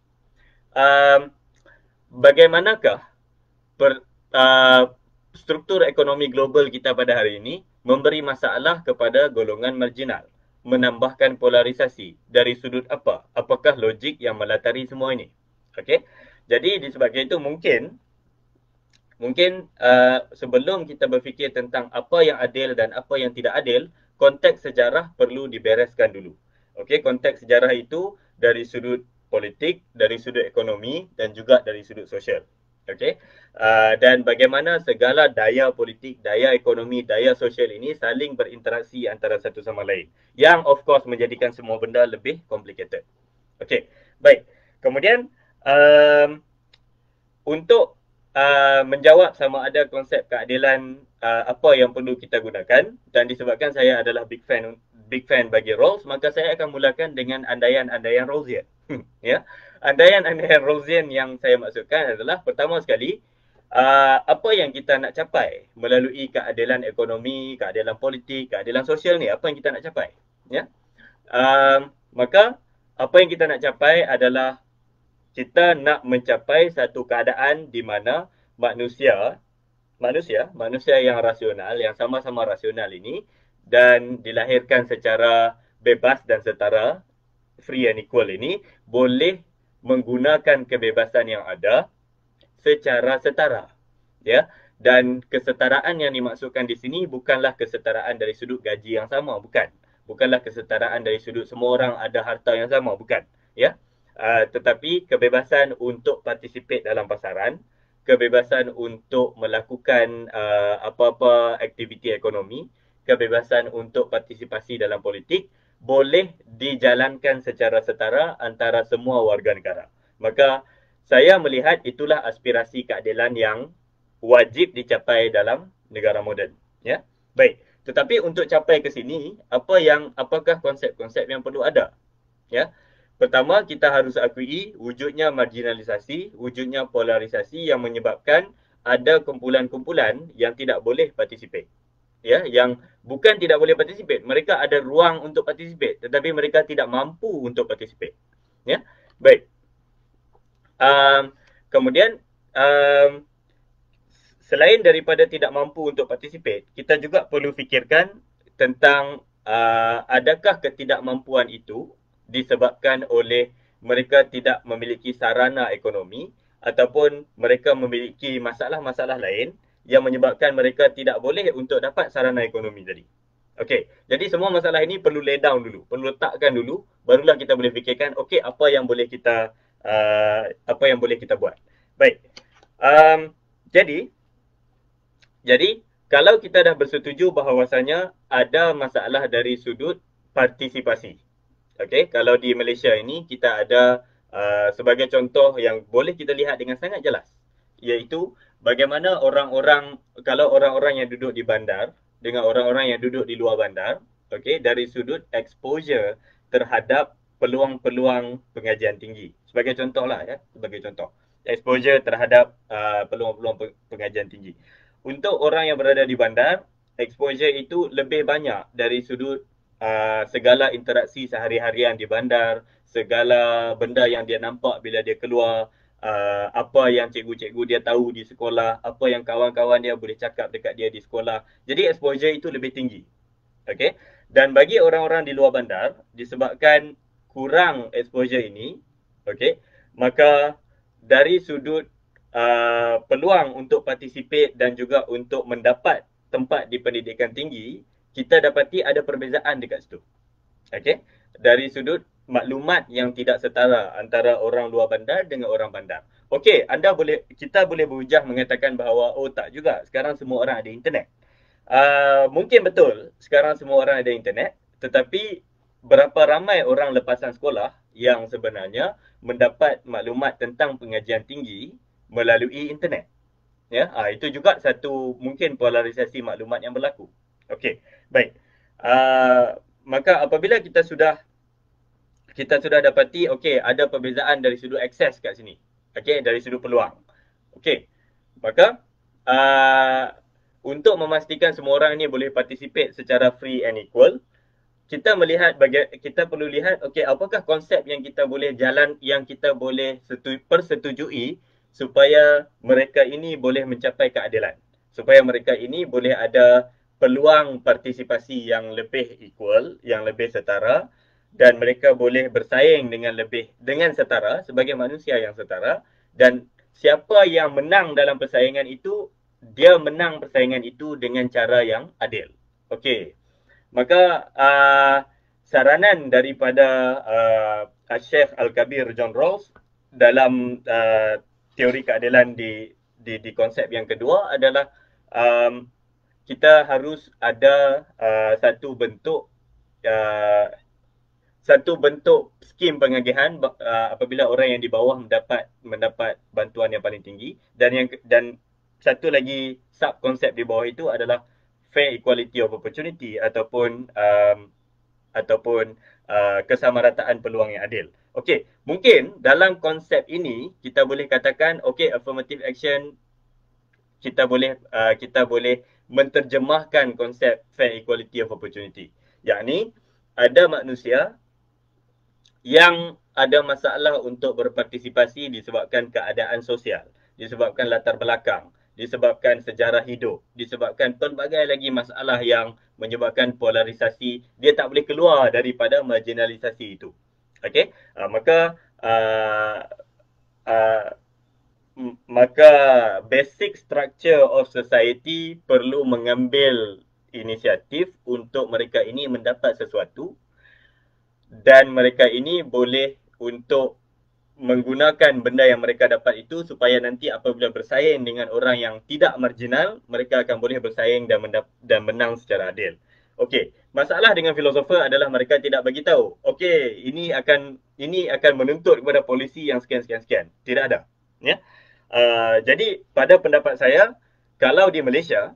bagaimanakah per, struktur ekonomi global kita pada hari ini memberi masalah kepada golongan marginal, menambahkan polarisasi dari sudut apa? Apakah logik yang melatari semua ini? Okey. Jadi disebabkan itu mungkin sebelum kita berfikir tentang apa yang adil dan apa yang tidak adil, konteks sejarah perlu dibereskan dulu. Okey, konteks sejarah itu dari sudut politik, dari sudut ekonomi dan juga dari sudut sosial. Okey. Dan bagaimana segala daya politik, daya ekonomi, daya sosial ini saling berinteraksi antara satu sama lain. Yang of course menjadikan semua benda lebih complicated. Okey. Baik. Kemudian untuk menjawab sama ada konsep keadilan apa yang perlu kita gunakan, dan disebabkan saya adalah big fan bagi Rawls, maka saya akan mulakan dengan andaian-andaian Rawlsian. Ya, andaian-andaian Rawlsian yang saya maksudkan adalah pertama sekali, apa yang kita nak capai melalui keadilan ekonomi, keadilan politik, keadilan sosial ni, apa yang kita nak capai? Ya, maka apa yang kita nak capai adalah kita nak mencapai satu keadaan di mana manusia yang rasional, yang sama-sama rasional ini dan dilahirkan secara bebas dan setara, free and equal ini, boleh menggunakan kebebasan yang ada secara setara. Ya, dan kesetaraan yang dimaksudkan di sini bukanlah kesetaraan dari sudut gaji yang sama, bukan. Bukanlah kesetaraan dari sudut semua orang ada harta yang sama, bukan. Ya, tetapi kebebasan untuk participate dalam pasaran, kebebasan untuk melakukan apa-apa aktiviti ekonomi, kebebasan untuk partisipasi dalam politik boleh dijalankan secara setara antara semua warga negara. Maka saya melihat itulah aspirasi keadilan yang wajib dicapai dalam negara moden. Ya, baik. Tetapi untuk capai ke sini, apakah konsep-konsep yang perlu ada? Ya, pertama kita harus akui wujudnya marginalisasi, wujudnya polarisasi yang menyebabkan ada kumpulan-kumpulan yang tidak boleh participate. Ya, yang bukan tidak boleh participate, mereka ada ruang untuk participate tetapi mereka tidak mampu untuk participate. Ya. Baik. Um, kemudian selain daripada tidak mampu untuk participate, kita juga perlu fikirkan tentang adakah ketidakmampuan itu disebabkan oleh mereka tidak memiliki sarana ekonomi ataupun mereka memiliki masalah-masalah lain yang menyebabkan mereka tidak boleh untuk dapat sarana ekonomi tadi. Okey, jadi semua masalah ini perlu lay down dulu, perlu letakkan dulu, barulah kita boleh fikirkan okey apa yang boleh kita buat. Baik. Jadi kalau kita dah bersetuju bahawasanya ada masalah dari sudut partisipasi. Okey, kalau di Malaysia ini kita ada sebagai contoh yang boleh kita lihat dengan sangat jelas, iaitu bagaimana kalau orang-orang yang duduk di bandar dengan orang-orang yang duduk di luar bandar, okey, dari sudut exposure terhadap peluang-peluang pengajian tinggi. Sebagai contohlah ya, sebagai contoh. Exposure terhadap peluang-peluang pengajian tinggi. Untuk orang yang berada di bandar, exposure itu lebih banyak dari sudut segala interaksi sehari-harian di bandar, segala benda yang dia nampak bila dia keluar, apa yang cikgu-cikgu dia tahu di sekolah, apa yang kawan-kawan dia boleh cakap dekat dia di sekolah. Jadi exposure itu lebih tinggi. Okay? Dan bagi orang-orang di luar bandar, disebabkan kurang exposure ini, okay, maka dari sudut peluang untuk participate dan juga untuk mendapat tempat di pendidikan tinggi, kita dapati ada perbezaan dekat situ. Okey, dari sudut maklumat yang tidak setara antara orang luar bandar dengan orang bandar. Okey, kita boleh berhujah mengatakan bahawa oh tak juga, sekarang semua orang ada internet. Mungkin betul sekarang semua orang ada internet, tetapi berapa ramai orang lepasan sekolah yang sebenarnya mendapat maklumat tentang pengajian tinggi melalui internet. Ya, itu juga satu mungkin polarisasi maklumat yang berlaku. Okey, baik. Maka apabila kita sudah dapati okey ada perbezaan dari sudut akses kat sini. Okey, dari sudut peluang. Okey. Maka untuk memastikan semua orang ni boleh participate secara free and equal, kita perlu lihat okey apakah konsep yang kita boleh persetujui supaya mereka ini boleh mencapai keadilan, supaya mereka ini boleh ada peluang partisipasi yang lebih equal, yang lebih setara, dan mereka boleh bersaing dengan setara sebagai manusia yang setara, dan siapa yang menang dalam persaingan itu, dia menang persaingan itu dengan cara yang adil. Okey. Maka saranan daripada Syekh Al-Kabir John Rawls dalam teori keadilan di konsep yang kedua adalah kita harus ada satu bentuk skim pengagihan apabila orang yang di bawah mendapat bantuan yang paling tinggi, dan satu lagi sub konsep di bawah itu adalah fair equality of opportunity ataupun kesamarataan peluang yang adil. Okey, mungkin dalam konsep ini kita boleh katakan okey, affirmative action kita boleh menterjemahkan konsep fair equality of opportunity. Yakni ada manusia yang ada masalah untuk berpartisipasi disebabkan keadaan sosial, disebabkan latar belakang, disebabkan sejarah hidup, disebabkan pelbagai lagi masalah yang menyebabkan polarisasi, dia tak boleh keluar daripada marginalisasi itu. Okey, maka basic structure of society perlu mengambil inisiatif untuk mereka ini mendapat sesuatu, dan mereka ini boleh untuk menggunakan benda yang mereka dapat itu supaya nanti apabila bersaing dengan orang yang tidak marginal, mereka akan boleh bersaing dan menang secara adil. Okey, masalah dengan filosofer adalah mereka tidak bagi tahu. Okey, ini akan menuntut kepada polisi yang sekian. Tidak ada. Ya. Jadi pada pendapat saya, kalau di Malaysia,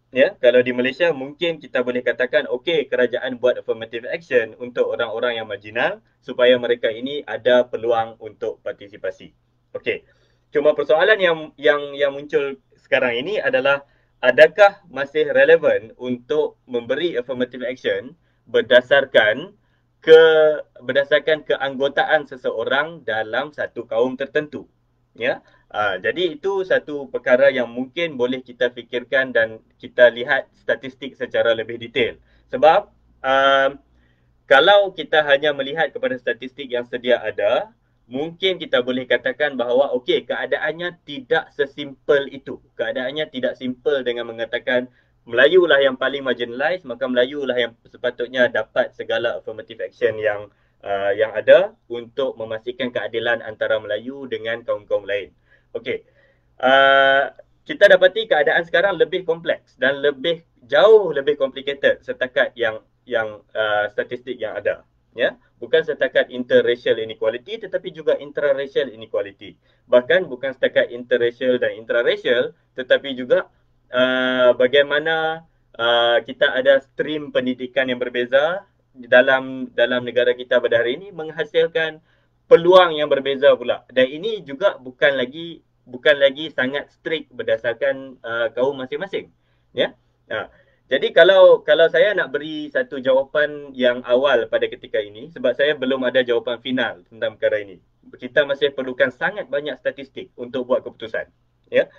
Ya, kalau di Malaysia mungkin kita boleh katakan okey, kerajaan buat affirmative action untuk orang-orang yang marginal supaya mereka ini ada peluang untuk partisipasi. Okey. Cuma persoalan yang muncul sekarang ini adalah adakah masih relevan untuk memberi affirmative action berdasarkan ke berdasarkan keanggotaan seseorang dalam satu kaum tertentu. Ya. Jadi itu satu perkara yang mungkin boleh kita fikirkan dan kita lihat statistik secara lebih detail. Sebab uh, kalau kita hanya melihat kepada statistik yang sedia ada, mungkin kita boleh katakan bahawa okey, keadaannya tidak sesimpel itu. Keadaannya tidak simple dengan mengatakan Melayu lah yang paling marginalized, maka Melayu lah yang sepatutnya dapat segala affirmative action yang ada untuk memastikan keadilan antara Melayu dengan kaum-kaum lain. Okey. Uh, kita dapati keadaan sekarang lebih kompleks dan jauh lebih complicated setakat yang statistik yang ada, ya, bukan setakat interracial inequality tetapi juga intraracial inequality, bahkan bukan setakat interracial dan intraracial tetapi juga bagaimana kita ada stream pendidikan yang berbeza dalam negara kita pada hari ini menghasilkan peluang yang berbeza pula, dan ini juga bukan lagi sangat strict berdasarkan kaum masing-masing, ya. Jadi kalau saya nak beri satu jawapan yang awal pada ketika ini, sebab saya belum ada jawapan final tentang perkara ini. Kita masih perlukan sangat banyak statistik untuk buat keputusan. Ya.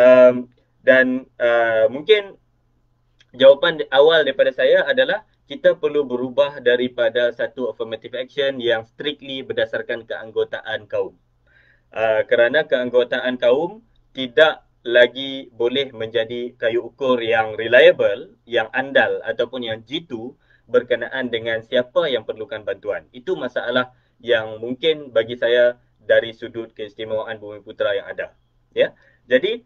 Mungkin jawapan awal daripada saya adalah kita perlu berubah daripada satu affirmative action yang strictly berdasarkan keanggotaan kaum. Kerana keanggotaan kaum tidak lagi boleh menjadi kayu ukur yang reliable, yang andal ataupun yang jitu berkenaan dengan siapa yang perlukan bantuan. Itu masalah yang mungkin bagi saya dari sudut keistimewaan Bumiputera yang ada. Ya, jadi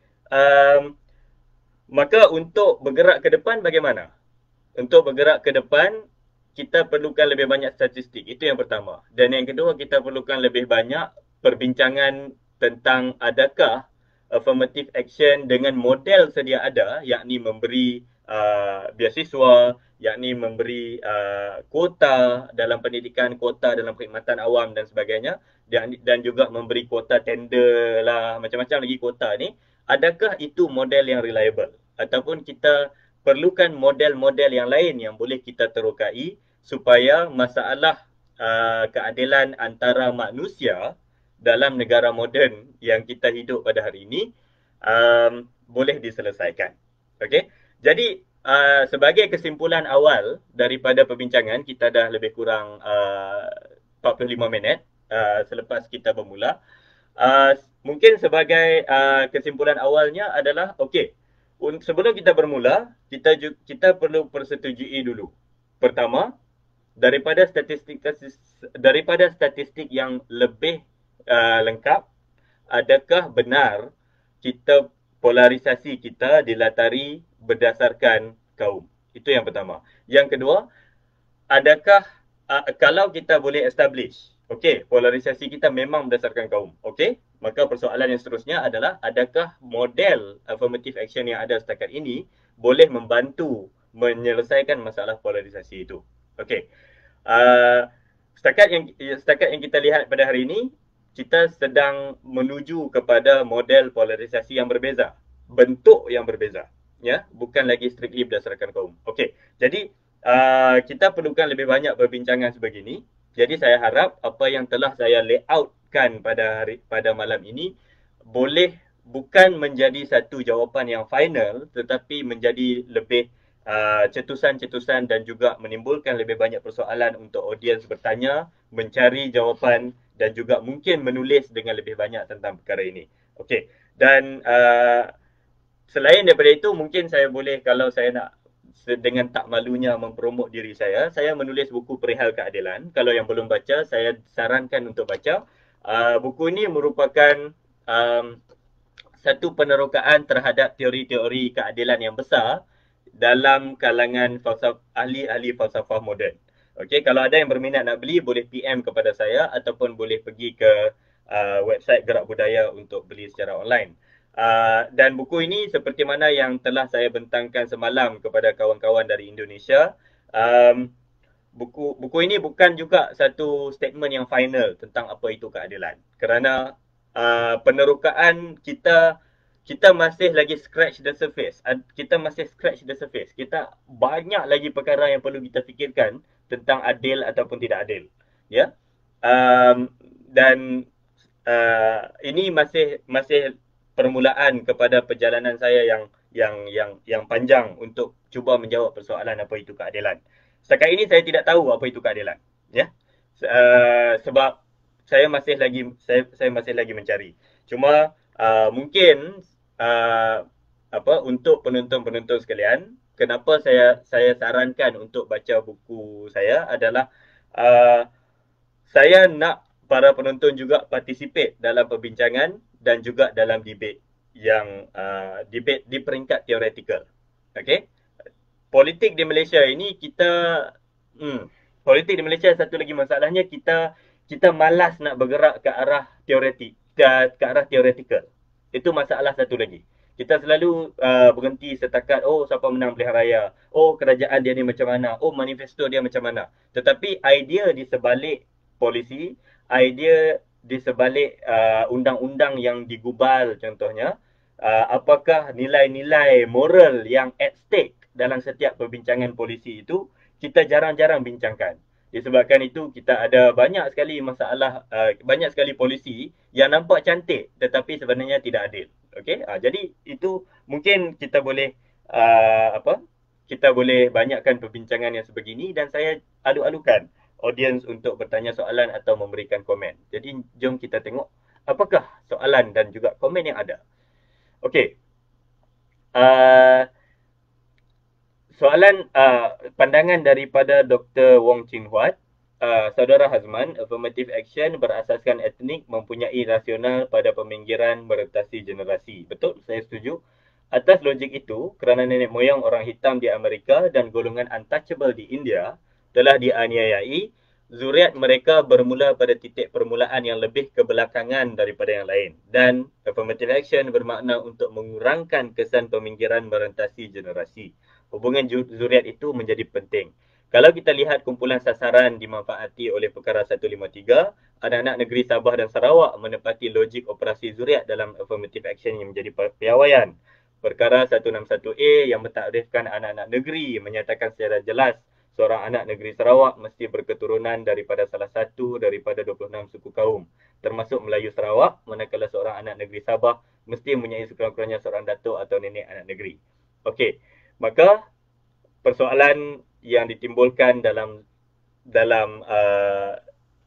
maka untuk bergerak ke depan bagaimana? Untuk bergerak ke depan, kita perlukan lebih banyak statistik. Itu yang pertama. Dan yang kedua, kita perlukan lebih banyak perbincangan tentang adakah affirmative action dengan model sedia ada, yakni memberi beasiswa, yakni memberi kuota dalam pendidikan, kuota dalam perkhidmatan awam dan sebagainya, dan juga memberi kuota tender lah, macam-macam lagi kuota ni. Adakah itu model yang reliable? Ataupun kita perlukan model-model yang lain yang boleh kita terokai supaya masalah keadilan antara manusia dalam negara moden yang kita hidup pada hari ini boleh diselesaikan. Okey. Jadi sebagai kesimpulan awal daripada perbincangan, kita dah lebih kurang 45 minit selepas kita bermula. Mungkin sebagai kesimpulan awalnya adalah okey, sebelum kita bermula, kita perlu persetujui dulu. Pertama, daripada statistik yang lebih lengkap, adakah benar polarisasi kita dilatari berdasarkan kaum? Itu yang pertama. Yang kedua, adakah kalau kita boleh establish, okey, polarisasi kita memang berdasarkan kaum, okey, maka persoalan yang seterusnya adalah adakah model affirmative action yang ada setakat ini boleh membantu menyelesaikan masalah polarisasi itu. Okey. Uh, setakat yang kita lihat pada hari ini, kita sedang menuju kepada model polarisasi yang berbeza, bentuk yang berbeza, ya, bukan lagi strictly berdasarkan kaum. Okey. Jadi kita perlukan lebih banyak perbincangan sebegini. Jadi saya harap apa yang telah saya layoutkan pada malam ini boleh bukan menjadi satu jawapan yang final tetapi menjadi lebih cetusan-cetusan dan juga menimbulkan lebih banyak persoalan untuk audiens bertanya, mencari jawapan dan juga mungkin menulis dengan lebih banyak tentang perkara ini. Okey. Dan selain daripada itu, mungkin saya boleh, kalau saya nak dengan tak malunya mempromot diri saya menulis buku Perihal Keadilan. Kalau yang belum baca, saya sarankan untuk baca. Buku ini merupakan satu penerokaan terhadap teori-teori keadilan yang besar dalam kalangan ahli-ahli falsafah moden. Okey, kalau ada yang berminat nak beli, boleh PM kepada saya ataupun boleh pergi ke website Gerak Budaya untuk beli secara online. Dan buku ini seperti mana yang telah saya bentangkan semalam kepada kawan-kawan dari Indonesia, um, buku ini bukan juga satu statement yang final tentang apa itu keadilan. Kerana penerokaan kita masih lagi scratch the surface. Kita masih scratch the surface. Kita banyak lagi perkara yang perlu kita fikirkan tentang adil ataupun tidak adil. Ya. Dan ini masih permulaan kepada perjalanan saya yang panjang untuk cuba menjawab persoalan apa itu keadilan. Setakat ini saya tidak tahu apa itu keadilan, ya. Sebab saya masih lagi mencari. Cuma mungkin untuk penonton-penonton sekalian, kenapa saya sarankan untuk baca buku saya adalah uh, saya nak para penonton juga participate dalam perbincangan dan juga dalam debate yang debate di peringkat teoretikal. Okey? Politik di Malaysia ini hmm, politik di Malaysia satu lagi masalahnya kita malas nak bergerak ke arah teoretik, ke arah teoretikal. Itu masalah satu lagi. Kita selalu berhenti setakat siapa menang pilihan raya, kerajaan dia ni macam mana, manifesto dia macam mana. Tetapi idea di sebalik polisi, idea di sebalik undang-undang yang digubal contohnya, apakah nilai-nilai moral yang at stake dalam setiap perbincangan polisi itu kita jarang-jarang bincangkan. Disebabkan itu kita ada banyak sekali masalah, banyak sekali polisi yang nampak cantik tetapi sebenarnya tidak adil. Okey, jadi itu mungkin kita boleh kita boleh banyakkan perbincangan yang sebegini dan saya alu-alukan audiens untuk bertanya soalan atau memberikan komen. Jadi jom kita tengok apakah soalan dan juga komen yang ada. Okey. Uh, Soalan pandangan daripada Dr. Wong Chin Huat, Saudara Hazman, affirmative action berasaskan etnik mempunyai rasional pada peminggiran meretasi generasi. Betul, saya setuju. Atas logik itu, kerana nenek moyang orang hitam di Amerika dan golongan untouchable di India telah dianiayai, zuriat mereka bermula pada titik permulaan yang lebih kebelakangan daripada yang lain. Dan affirmative action bermakna untuk mengurangkan kesan peminggiran meretasi generasi. Hubungan zuriat itu menjadi penting. Kalau kita lihat kumpulan sasaran dimanfaati oleh perkara 153, anak-anak negeri Sabah dan Sarawak menepati logik operasi zuriat dalam affirmative action yang menjadi piawaian. Perkara 161A yang mentakrifkan anak-anak negeri menyatakan secara jelas seorang anak negeri Sarawak mesti berketurunan daripada salah satu daripada 26 suku kaum, termasuk Melayu Sarawak, manakala seorang anak negeri Sabah mesti mempunyai sekurang-kurangnya seorang datuk atau nenek anak negeri. Okey. Maka persoalan yang ditimbulkan dalam uh,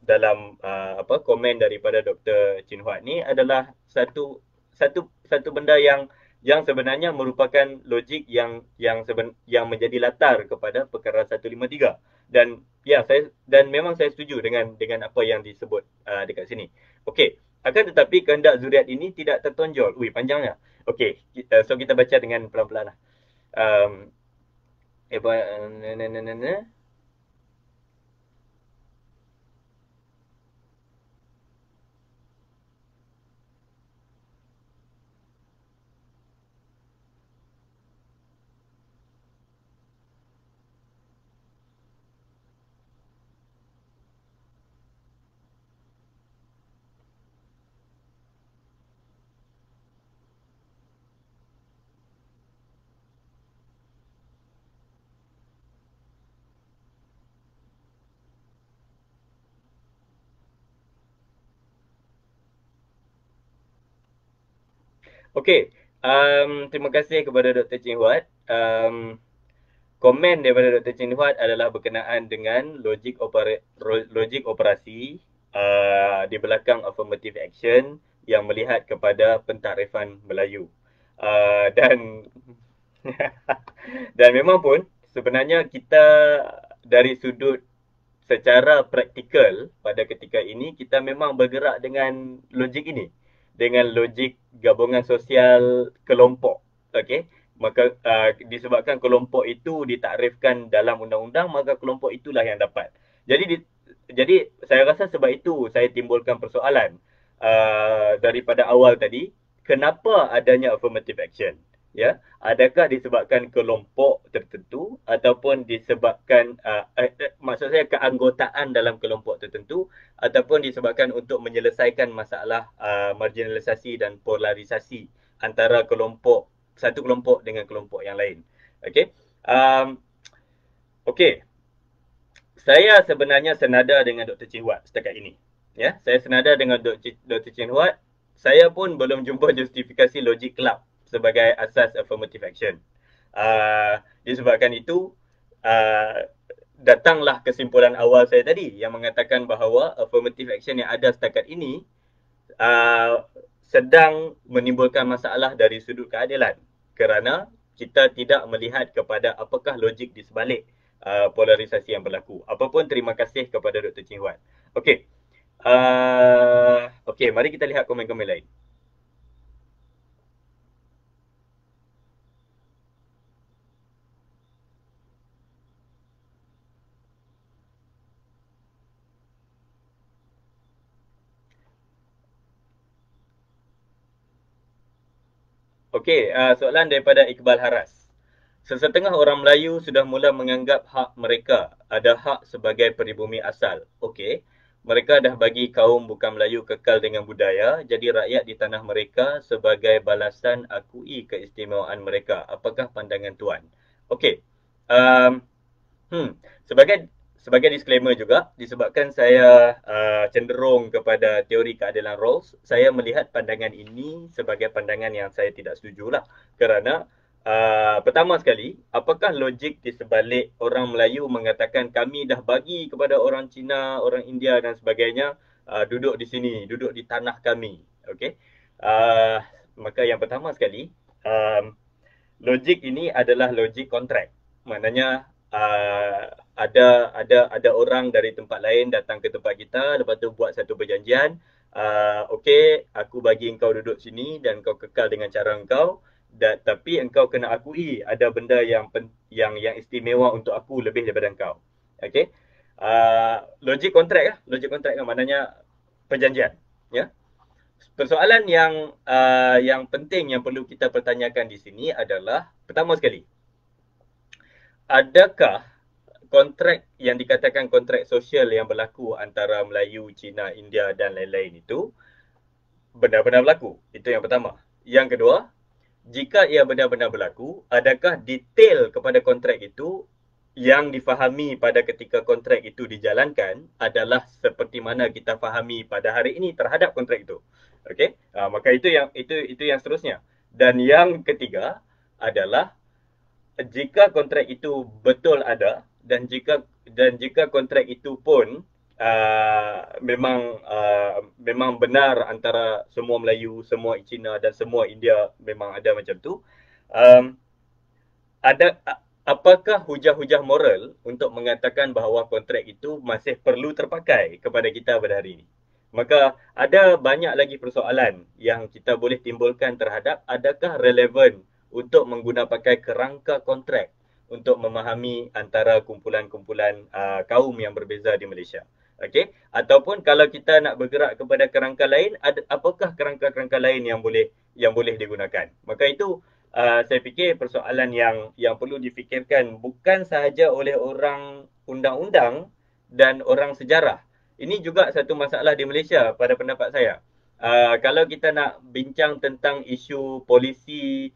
komen daripada Dr. Chin Huat ni adalah satu benda yang sebenarnya merupakan logik yang menjadi latar kepada perkara 153. Dan memang saya setuju dengan apa yang disebut dekat sini. Okey, akan tetapi kehendak zuriat ini tidak tertonjol. Panjangnya. Okey, so kita baca dengan pelan-pelan lah. Um, Okey, terima kasih kepada Dr. Chin Huat. Komen daripada Dr. Chin Huat adalah berkenaan dengan logik operasi di belakang affirmative action yang melihat kepada pentakrifan Melayu. Dan dan memang pun sebenarnya kita dari sudut secara praktikal pada ketika ini kita memang bergerak dengan logik ini, dengan logik gabungan sosial kelompok. Okey, maka disebabkan kelompok itu ditakrifkan dalam undang-undang, maka kelompok itulah yang dapat. Jadi saya rasa sebab itu saya timbulkan persoalan daripada awal tadi, kenapa adanya affirmative action? Ya, adakah disebabkan kelompok tertentu ataupun disebabkan maksud saya keanggotaan dalam kelompok tertentu ataupun disebabkan untuk menyelesaikan masalah marginalisasi dan polarisasi antara satu kelompok dengan kelompok yang lain. Okey. Okey. Saya sebenarnya senada dengan Dr. Chin Huat setakat ini. Ya, saya senada dengan Dr. Chin Huat. Saya pun belum jumpa justifikasi logik kelab sebagai asas affirmative action. Disebabkan itu, datanglah kesimpulan awal saya tadi yang mengatakan bahawa affirmative action yang ada setakat ini sedang menimbulkan masalah dari sudut keadilan kerana kita tidak melihat kepada apakah logik di sebalik polarisasi yang berlaku. Apapun, terima kasih kepada Dr. Chin Huat. Okey. Okey, mari kita lihat komen-komen lain. Okey, soalan daripada Iqbal Haras. Sesetengah orang Melayu sudah mula menganggap hak mereka ada hak sebagai peribumi asal. Okey, mereka dah bagi kaum bukan Melayu kekal dengan budaya, jadi rakyat di tanah mereka sebagai balasan akui keistimewaan mereka. Apakah pandangan tuan? Okey, um, sebagai disclaimer juga, disebabkan saya cenderung kepada teori keadilan Rawls, saya melihat pandangan ini sebagai pandangan yang saya tidak setujulah. Kerana pertama sekali, apakah logik di sebalik orang Melayu mengatakan kami dah bagi kepada orang Cina, orang India dan sebagainya duduk di sini, duduk di tanah kami. Okey. Maka yang pertama sekali, logik ini adalah logik kontrak. Maknanya ada orang dari tempat lain datang ke tempat kita, lepas tu buat satu perjanjian. Okey, aku bagi engkau duduk sini dan kau kekal dengan cara engkau. Tapi engkau kena akui ada benda yang istimewa untuk aku lebih daripada engkau. Okey. Logik kontrak lah. Logik kontrak kan maknanya perjanjian. Ya. Persoalan yang penting yang perlu kita pertanyakan di sini adalah, pertama sekali, adakah kontrak yang dikatakan kontrak sosial yang berlaku antara Melayu, Cina, India dan lain-lain itu benar-benar berlaku? Itu yang pertama. Yang kedua, jika ia benar-benar berlaku, adakah detail kepada kontrak itu yang difahami pada ketika kontrak itu dijalankan adalah seperti mana kita fahami pada hari ini terhadap kontrak itu? Okey, maka itu yang seterusnya. Dan yang ketiga adalah, jika kontrak itu betul ada dan jika kontrak itu pun memang benar antara semua Melayu, semua Cina dan semua India, memang ada macam tu, apakah hujah-hujah moral untuk mengatakan bahawa kontrak itu masih perlu terpakai kepada kita pada hari ini? Maka ada banyak lagi persoalan yang kita boleh timbulkan terhadap adakah relevan untuk menggunakan pakai kerangka kontrak untuk memahami antara kumpulan-kumpulan kaum yang berbeza di Malaysia. Okey, ataupun kalau kita nak bergerak kepada kerangka lain, apakah kerangka-kerangka lain yang boleh digunakan? Maka itu saya fikir persoalan yang perlu difikirkan bukan sahaja oleh orang undang-undang dan orang sejarah. Ini juga satu masalah di Malaysia pada pendapat saya. Kalau kita nak bincang tentang isu polisi,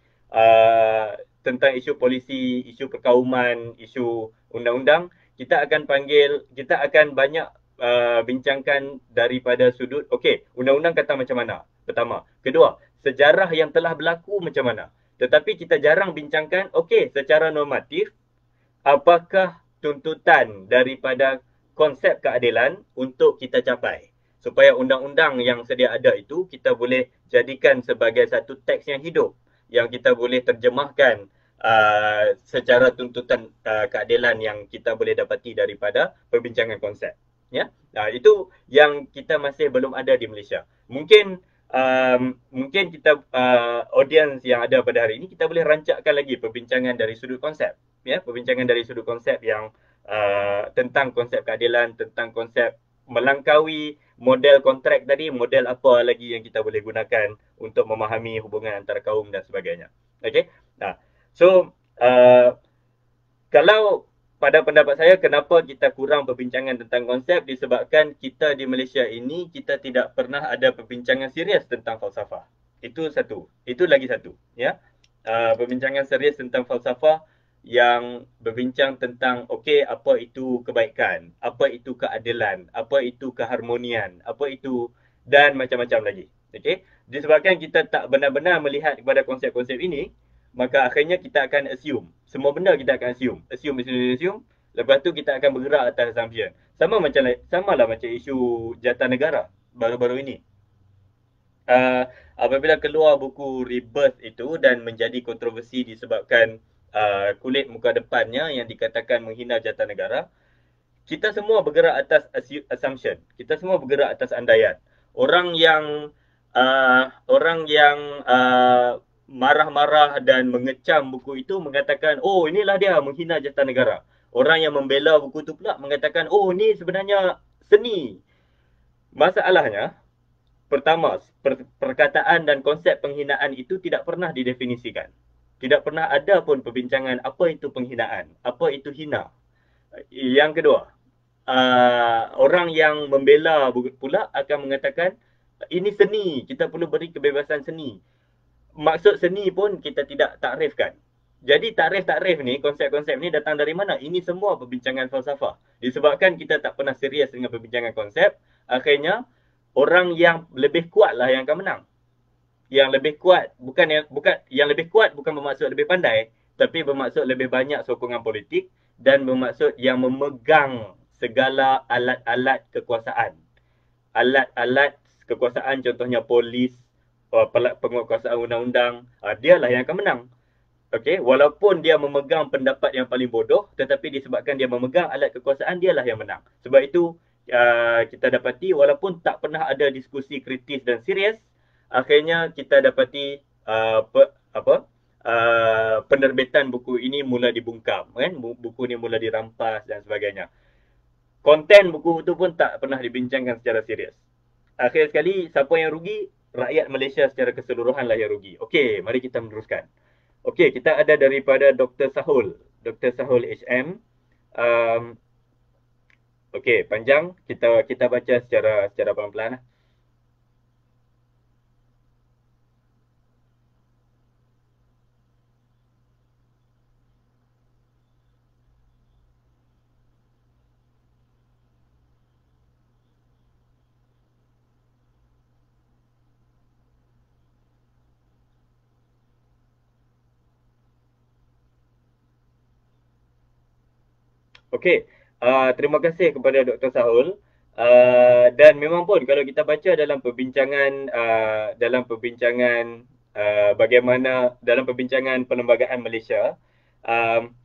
isu perkauman, isu undang-undang, kita akan banyak bincangkan daripada sudut, okey, undang-undang kata macam mana? Pertama. Kedua, sejarah yang telah berlaku macam mana? Tetapi kita jarang bincangkan, okey, secara normatif, apakah tuntutan daripada konsep keadilan untuk kita capai, supaya undang-undang yang sedia ada itu kita boleh jadikan sebagai satu teks yang hidup yang kita boleh terjemahkan secara tuntutan keadilan yang kita boleh dapati daripada perbincangan konsep. Ya, itu yang kita masih belum ada di Malaysia. Mungkin kita audiens yang ada pada hari ini, kita boleh rancakkan lagi perbincangan dari sudut konsep. Ya, perbincangan dari sudut konsep yang tentang konsep keadilan, tentang konsep melangkaui model kontrak tadi, model apa lagi yang kita boleh gunakan untuk memahami hubungan antara kaum dan sebagainya. Okay? Nah, so kalau pada pendapat saya, kenapa kita kurang perbincangan tentang konsep disebabkan kita di Malaysia ini, kita tidak pernah ada perbincangan serius tentang falsafah. Itu satu. Itu lagi satu. Ya, perbincangan serius tentang falsafah yang berbincang tentang, okey, apa itu kebaikan, apa itu keadilan, apa itu keharmonian, apa itu, dan macam-macam lagi. Okey, disebabkan kita tak benar-benar melihat kepada konsep-konsep ini, maka akhirnya kita akan assume. Semua benda kita akan assume. Assume. Lepas tu kita akan bergerak atas assumption. Samalah macam isu jatah negara baru-baru ini. Apabila keluar buku Rebirth itu dan menjadi kontroversi disebabkan kulit muka depannya yang dikatakan menghina jatah negara, kita semua bergerak atas assumption. Kita semua bergerak atas andaian. Orang yang marah-marah dan mengecam buku itu mengatakan, oh inilah dia menghina jatah negara. Orang yang membela buku itu pula mengatakan, oh ini sebenarnya seni. Masalahnya, pertama, perkataan dan konsep penghinaan itu tidak pernah didefinisikan. Tidak pernah ada pun perbincangan apa itu penghinaan, apa itu hina. Yang kedua, orang yang membela pula akan mengatakan ini seni, kita perlu beri kebebasan seni. Maksud seni pun kita tidak takrifkan. Jadi takrif-takrif ni, konsep-konsep ni datang dari mana? Ini semua perbincangan falsafah. Disebabkan kita tak pernah serius dengan perbincangan konsep, akhirnya orang yang lebih kuat lah yang akan menang. Yang lebih kuat bukan bermaksud lebih pandai, tapi bermaksud lebih banyak sokongan politik dan bermaksud yang memegang segala alat-alat kekuasaan. Alat-alat kekuasaan contohnya polis, penguasaan undang-undang, dialah yang akan menang. Okey, walaupun dia memegang pendapat yang paling bodoh, tetapi disebabkan dia memegang alat kekuasaan, dialah yang menang. Sebab itu kita dapati walaupun tak pernah ada diskusi kritis dan serius, akhirnya kita dapati penerbitan buku ini mula dibungkam, kan? Buku ini mula dirampas dan sebagainya. Konten buku itu pun tak pernah dibincangkan secara serius. Akhir sekali, siapa yang rugi? Rakyat Malaysia secara keseluruhan lah yang rugi. Okey, mari kita meneruskan. Okey, kita ada daripada Dr. Sahul. Dr. Sahul HM. Um, Okey, panjang. Kita baca secara pelan-pelan. Okey, terima kasih kepada Dr. Sahul. Dan memang pun kalau kita baca dalam perbincangan perlembagaan Malaysia, um,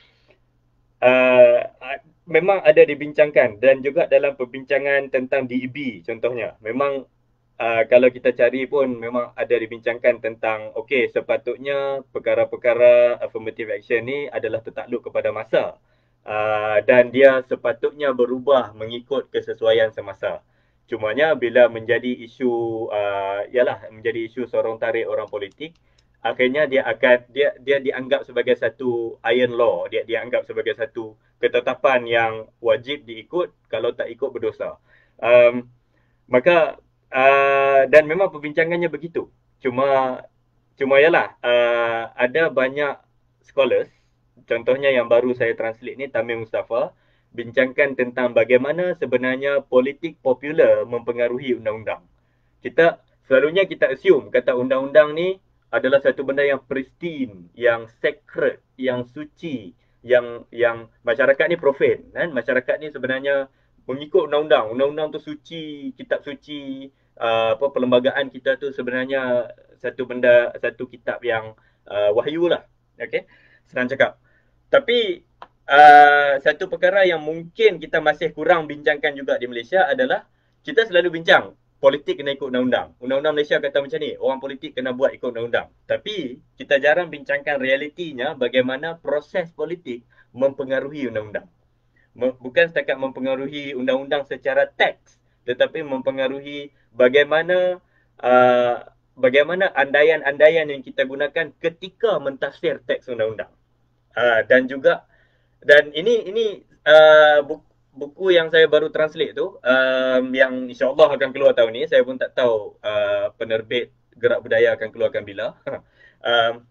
uh, memang ada dibincangkan dan juga dalam perbincangan tentang DEB contohnya. Memang kalau kita cari pun memang ada dibincangkan tentang okey, sepatutnya perkara-perkara affirmative action ni adalah tertakluk kepada masa. Dan dia sepatutnya berubah mengikut kesesuaian semasa. Cumanya bila menjadi isu menjadi isu sorong tarik orang politik, akhirnya dia dianggap sebagai satu iron law, dia dianggap sebagai satu ketetapan yang wajib diikut, kalau tak ikut berdosa. Maka dan memang perbincangannya begitu. Cuma ada banyak scholars, contohnya yang baru saya translate ni, Tamim Mustafa, bincangkan tentang bagaimana sebenarnya politik popular mempengaruhi undang-undang. Selalunya kita assume kata undang-undang ni adalah satu benda yang pristine, yang sacred, yang suci, yang masyarakat ni profane, kan? Masyarakat ni sebenarnya mengikut undang-undang. Undang-undang tu suci, kitab suci, perlembagaan kita tu sebenarnya satu kitab yang wahyu lah. Okey, senang cakap. Tapi satu perkara yang mungkin kita masih kurang bincangkan juga di Malaysia adalah kita selalu bincang politik kena ikut undang-undang. Undang-undang Malaysia kata macam ni, orang politik kena buat ikut undang-undang. Tapi kita jarang bincangkan realitinya bagaimana proses politik mempengaruhi undang-undang. Bukan setakat mempengaruhi undang-undang secara teks, tetapi mempengaruhi bagaimana bagaimana andaian-andaian yang kita gunakan ketika mentafsir teks undang-undang. Dan juga ini buku yang saya baru translate tu, yang insyaAllah akan keluar tahun ni. Saya pun tak tahu penerbit Gerak Budaya akan keluarkan bila. um,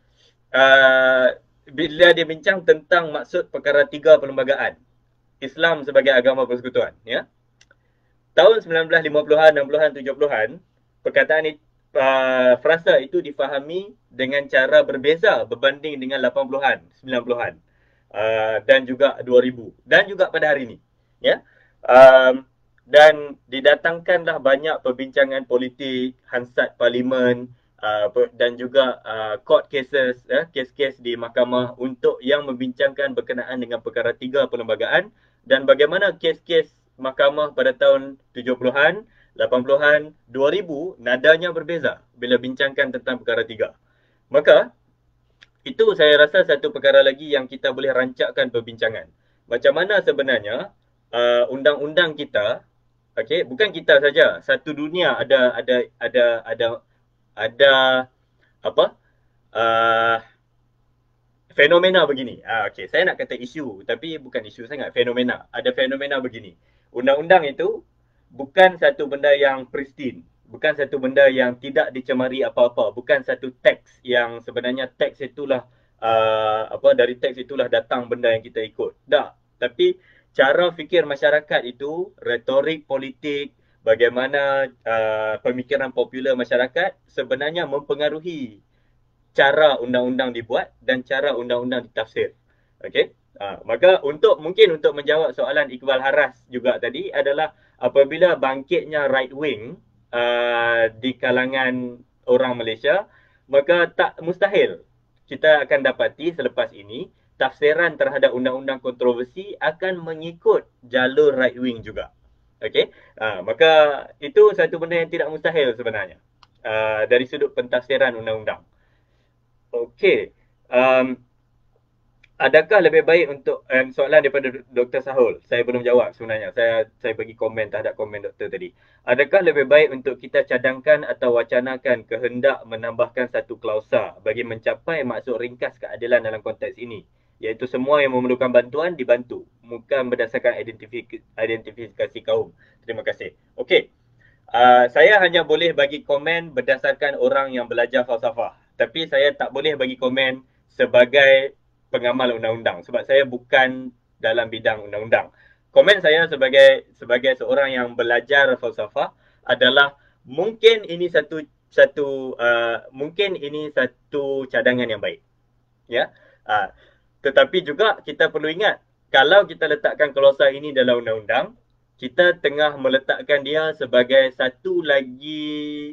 bila dia bincang tentang maksud perkara 3 perlembagaan Islam sebagai agama persekutuan, ya. Tahun 1950-an, 60-an, 70-an, perkataan frasa itu difahami dengan cara berbeza berbanding dengan 80-an, 90-an. Dan juga 2000 dan juga pada hari ini, ya. Dan didatangkanlah banyak perbincangan politik, hansat parlimen, dan juga court cases, kes-kes di mahkamah untuk yang membincangkan berkenaan dengan perkara 3 perlembagaan dan bagaimana kes-kes mahkamah pada tahun 70-an, 80-an, 2000 nadanya berbeza bila bincangkan tentang perkara 3. Maka itu saya rasa satu perkara lagi yang kita boleh rancakkan perbincangan. Macam mana sebenarnya undang-undang kita, okey, bukan kita saja, satu dunia ada apa? Fenomena begini. Okey, saya nak kata isu, tapi bukan isu sangat, fenomena. Ada fenomena begini. Undang-undang itu bukan satu benda yang pristine, bukan satu benda yang tidak dicemari apa-apa, bukan satu teks yang sebenarnya teks itulah dari teks itulah datang benda yang kita ikut. Tak, tapi cara fikir masyarakat itu, retorik politik, bagaimana pemikiran popular masyarakat sebenarnya mempengaruhi cara undang-undang dibuat dan cara undang-undang ditafsir. Okey. Maka mungkin untuk menjawab soalan Iqbal Haras juga tadi adalah apabila bangkitnya right wing di kalangan orang Malaysia, maka tak mustahil kita akan dapati selepas ini tafsiran terhadap undang-undang kontroversi akan mengikut jalur right wing juga. Okey. Maka itu satu benda yang tidak mustahil sebenarnya dari sudut pentafsiran undang-undang. Okey. Adakah lebih baik untuk soalan daripada Dr. Sahul? Saya belum jawab sebenarnya. Saya bagi komen terhadap komen doktor tadi. Adakah lebih baik untuk kita cadangkan atau wacanakan kehendak menambahkan satu klausa bagi mencapai maksud ringkas keadilan dalam konteks ini, iaitu semua yang memerlukan bantuan dibantu, bukan berdasarkan identifikasi kaum. Terima kasih. Okey. Saya hanya boleh bagi komen berdasarkan orang yang belajar falsafah. Tapi saya tak boleh bagi komen sebagai pengamal undang-undang sebab saya bukan dalam bidang undang-undang. Komen saya sebagai seorang yang belajar falsafah adalah mungkin ini satu cadangan yang baik. Ya. Tetapi juga kita perlu ingat, kalau kita letakkan klausa ini dalam undang-undang, kita tengah meletakkan dia sebagai satu lagi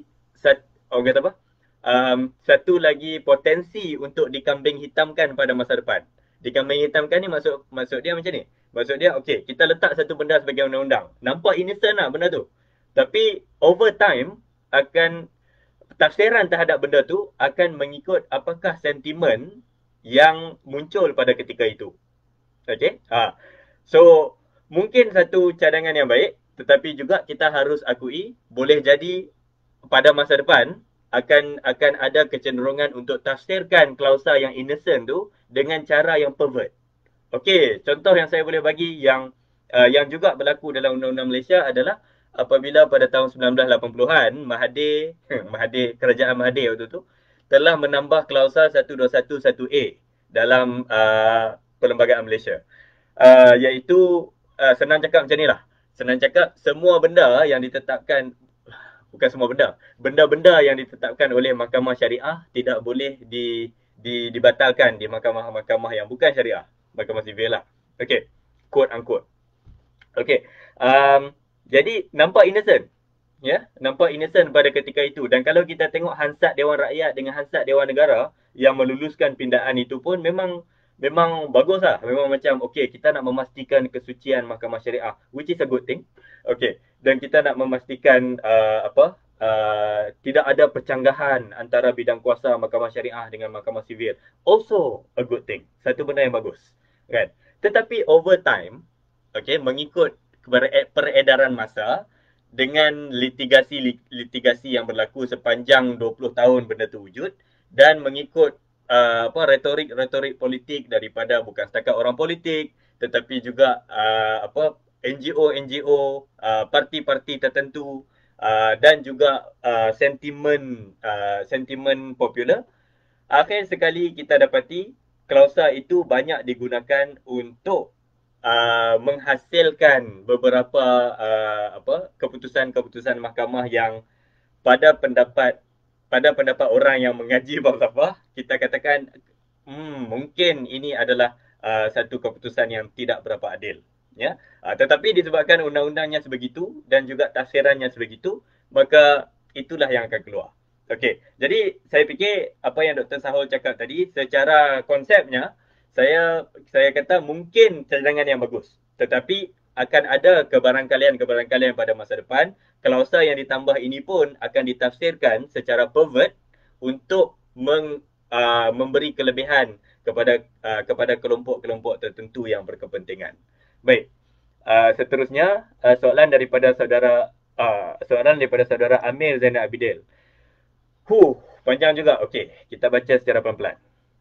satu lagi potensi untuk dikambing hitamkan pada masa depan. Dikambing hitamkan ni maksud dia macam ni. Maksud dia, okey, kita letak satu benda sebagai undang-undang. Nampak innocent lah benda tu. Tapi over time akan tafsiran terhadap benda tu akan mengikut apakah sentimen yang muncul pada ketika itu. Okey? So mungkin satu cadangan yang baik, tetapi juga kita harus akui boleh jadi pada masa depan akan ada kecenderungan untuk tafsirkan klausa yang innocent tu dengan cara yang pervert. Okey, contoh yang saya boleh bagi yang juga berlaku dalam Undang-Undang Malaysia adalah apabila pada tahun 1980-an Mahathir kerajaan Mahathir waktu tu telah menambah klausa 1211A dalam Perlembagaan Malaysia. Iaitu senang cakap macam ni lah. Senang cakap, semua benda yang ditetapkan, bukan semua benda-benda yang ditetapkan oleh mahkamah syariah tidak boleh dibatalkan di mahkamah-mahkamah yang bukan syariah, mahkamah sivil lah. Okey, quote unquote. Okey, jadi nampak innocent, ya, nampak innocent pada ketika itu. Dan kalau kita tengok hansat Dewan Rakyat dengan hansat Dewan Negara yang meluluskan pindaan itu pun memang bagus lah. Memang macam, okey, kita nak memastikan kesucian mahkamah syariah, which is a good thing. Okey, dan kita nak memastikan tidak ada percanggahan antara bidang kuasa mahkamah syariah dengan mahkamah sivil. Also a good thing. Satu benda yang bagus, kan? Tetapi over time, okey, mengikut peredaran masa, dengan litigasi yang berlaku sepanjang 20 tahun benda tu wujud, dan mengikut retorik politik daripada bukan setakat orang politik tetapi juga NGO, parti-parti tertentu, dan juga sentimen popular. Akhir sekali kita dapati klausa itu banyak digunakan untuk menghasilkan beberapa keputusan-keputusan mahkamah yang pada pendapat orang yang mengaji falsafah, kita katakan mungkin ini adalah satu keputusan yang tidak berapa adil, ya. Tetapi disebabkan undang-undangnya sebegitu dan juga tafsirannya sebegitu, maka itulah yang akan keluar. Okey, jadi saya fikir apa yang Dr. Sahul cakap tadi, secara konsepnya saya kata mungkin cadangan yang bagus, tetapi akan ada kebarangkalian pada masa depan. Klausa yang ditambah ini pun akan ditafsirkan secara pervert untuk memberi kelebihan kepada kelompok-kelompok tertentu yang berkepentingan. Baik, seterusnya soalan daripada saudara Amir Zainal Abidil. Panjang juga. Okey, kita baca secara pelan-pelan.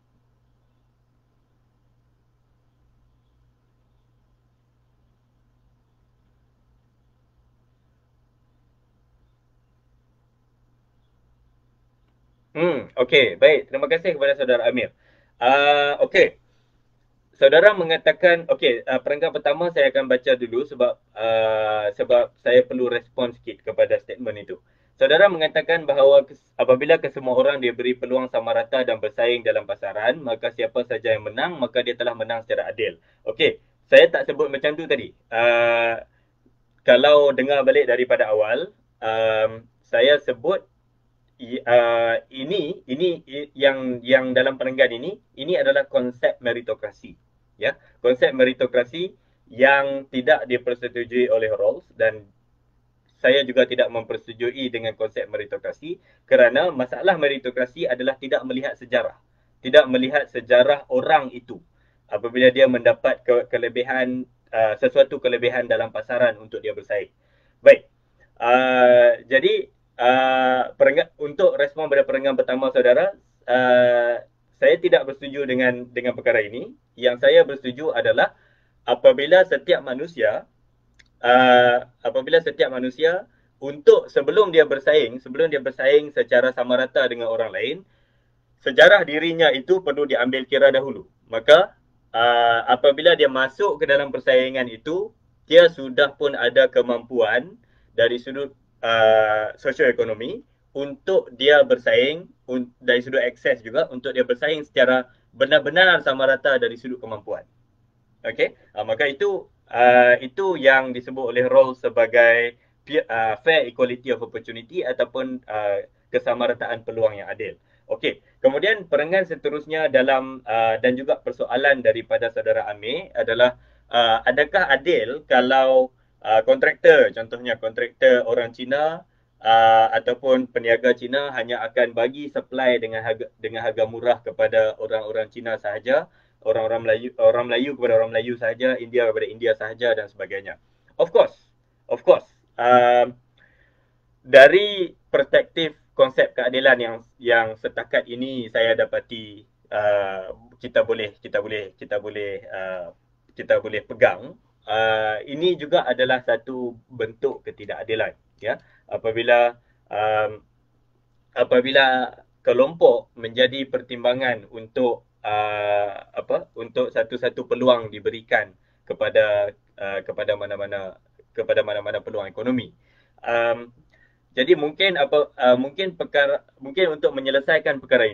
Okey, baik. Terima kasih kepada saudara Amir. Okey. Saudara mengatakan, okey, perenggan pertama saya akan baca dulu sebab saya perlu respon sikit kepada statement itu. Saudara mengatakan bahawa apabila kesemua orang diberi peluang sama rata dan bersaing dalam pasaran, maka siapa saja yang menang, maka dia telah menang secara adil. Okey, saya tak sebut macam tu tadi. Kalau dengar balik daripada awal, saya sebut ini yang dalam perenggan ini adalah konsep meritokrasi, ya. Konsep meritokrasi yang tidak dipersetujui oleh Rawls, dan saya juga tidak mempersetujui dengan konsep meritokrasi kerana masalah meritokrasi adalah tidak melihat sejarah orang itu apabila dia mendapat sesuatu kelebihan dalam pasaran untuk dia bersaing. Baik, jadi untuk respon pada perenggan pertama saudara, saya tidak bersetuju dengan perkara ini. Yang saya bersetuju adalah apabila setiap manusia untuk sebelum dia bersaing secara sama rata dengan orang lain, sejarah dirinya itu perlu diambil kira dahulu. Maka apabila dia masuk ke dalam persaingan itu, dia sudah pun ada kemampuan dari sudut sosioekonomi untuk dia bersaing, dari sudut akses juga untuk dia bersaing secara benar-benar sama rata dari sudut kemampuan. Okey, maka itu yang disebut oleh Rawls sebagai fair equality of opportunity ataupun kesamarataan peluang yang adil. Okey, kemudian perenggan seterusnya dalam dan juga persoalan daripada saudara Amir adalah adakah adil kalau kontraktor, contohnya kontraktor orang Cina ataupun peniaga Cina hanya akan bagi supply dengan harga murah kepada orang-orang Cina sahaja, orang Melayu kepada orang Melayu sahaja, India kepada India sahaja dan sebagainya. Of course. Dari perspektif konsep keadilan yang setakat ini saya dapati kita boleh pegang, ini juga adalah satu bentuk ketidakadilan, ya. Apabila kelompok menjadi pertimbangan untuk untuk satu-satu peluang diberikan kepada mana-mana peluang ekonomi. Jadi mungkin untuk menyelesaikan perkara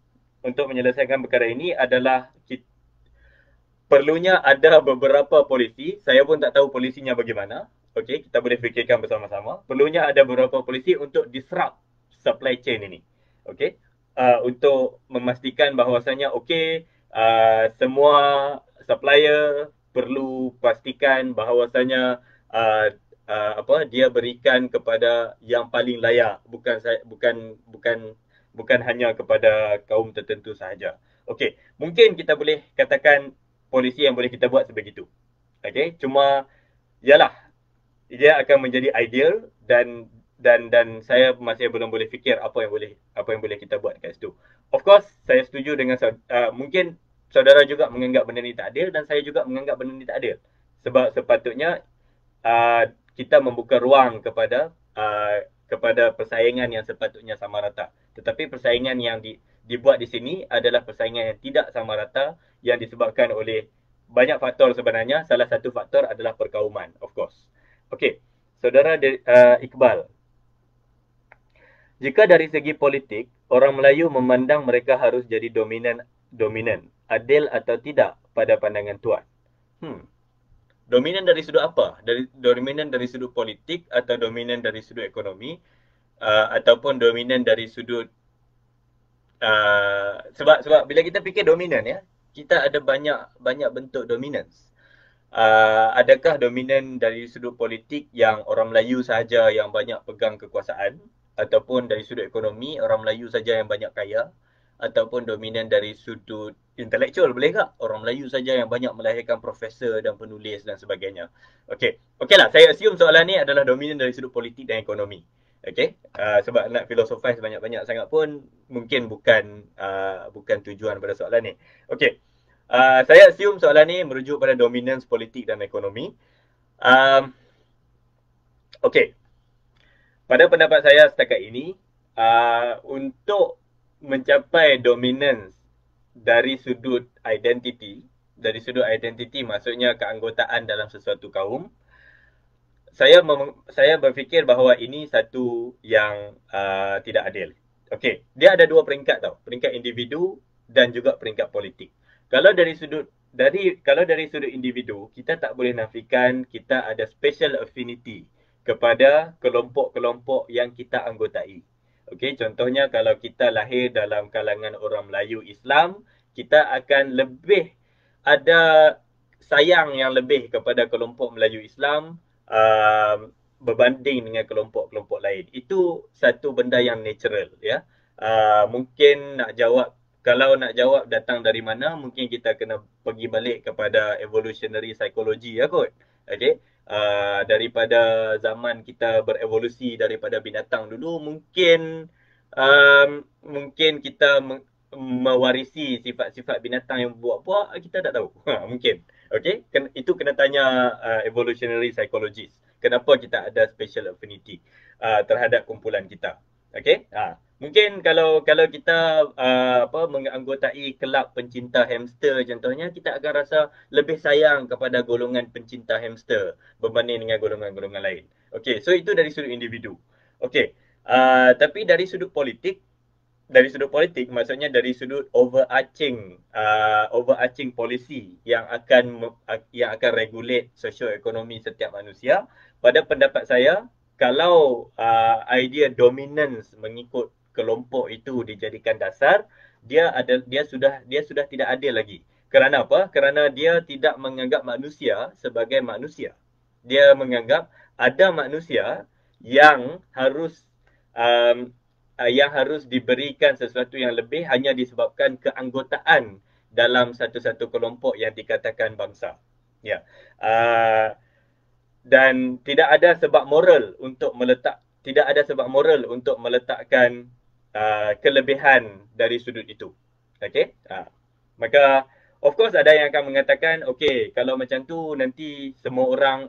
ini adalah perlunya ada beberapa polisi. Saya pun tak tahu polisinya bagaimana. Okey, kita boleh fikirkan bersama-sama. Perlunya ada beberapa polisi untuk disrupt supply chain ini. Okey, untuk memastikan bahawasanya semua supplier perlu pastikan bahawasanya dia berikan kepada yang paling layak, bukan hanya kepada kaum tertentu sahaja. Okey, mungkin kita boleh katakan polisi yang boleh kita buat sebegitu. Okey, cuma ialah dia akan menjadi ideal dan dan saya masih belum boleh fikir apa yang boleh kita buat kat situ. Of course, saya setuju dengan mungkin saudara juga menganggap benda ni tak adil dan saya juga menganggap benda ni tak adil. Sebab sepatutnya uh, kita membuka ruang kepada persaingan yang sepatutnya sama rata. Tetapi persaingan yang dibuat di sini adalah persaingan yang tidak sama rata yang disebabkan oleh banyak faktor sebenarnya. Salah satu faktor adalah perkauman, of course. Okey, saudara Iqbal, jika dari segi politik, orang Melayu memandang mereka harus jadi dominan, adil atau tidak pada pandangan tuan. Dominan dari sudut apa? Dominan dari sudut politik atau dominan dari sudut ekonomi ataupun dominan dari sudut sebab bila kita fikir dominan ya, kita ada banyak bentuk dominance. Adakah dominan dari sudut politik yang orang Melayu sahaja yang banyak pegang kekuasaan, ataupun dari sudut ekonomi orang Melayu saja yang banyak kaya, ataupun dominan dari sudut intelektual, boleh tak? Orang Melayu saja yang banyak melahirkan profesor dan penulis dan sebagainya. Okeylah, saya assume soalan ni adalah dominan dari sudut politik dan ekonomi. Sebab nak filosofis banyak-banyak sangat pun mungkin bukan tujuan pada soalan ni. Saya assume soalan ni merujuk pada dominans politik dan ekonomi. Okey. Pada pendapat saya setakat ini, untuk mencapai dominans dari sudut identiti maksudnya keanggotaan dalam sesuatu kaum, saya berfikir bahawa ini satu yang tidak adil. Dia ada dua peringkat tau, peringkat individu dan juga peringkat politik. Kalau dari sudut individu, kita tak boleh nafikan kita ada special affinity kepada kelompok-kelompok yang kita anggotai. Contohnya kalau kita lahir dalam kalangan orang Melayu Islam, kita akan lebih ada sayang yang lebih kepada kelompok Melayu Islam berbanding dengan kelompok-kelompok lain. Itu satu benda yang natural ya. Mungkin kalau nak jawab datang dari mana, mungkin kita kena pergi balik kepada evolutionary psychology ya kot. Daripada zaman kita berevolusi daripada binatang dulu, mungkin kita mewarisi sifat-sifat binatang yang buat-buat, kita tak tahu. Mungkin. Itu kena tanya evolutionary psychologist. Kenapa kita ada special affinity terhadap kumpulan kita. Mungkin kalau kita menganggotai kelab pencinta hamster contohnya, kita akan rasa lebih sayang kepada golongan pencinta hamster berbanding dengan golongan-golongan lain. So itu dari sudut individu. Tapi dari sudut politik maksudnya dari sudut overarching policy yang akan regulate sosioekonomi setiap manusia, pada pendapat saya, kalau idea dominance mengikut kelompok itu dijadikan dasar, dia sudah tidak adil lagi. Kerana apa? Kerana dia tidak menganggap manusia sebagai manusia. Dia menganggap ada manusia yang harus diberikan sesuatu yang lebih hanya disebabkan keanggotaan dalam satu-satu kelompok yang dikatakan bangsa. Dan tidak ada sebab moral untuk meletakkan kelebihan dari sudut itu. Maka of course ada yang akan mengatakan, kalau macam tu nanti semua orang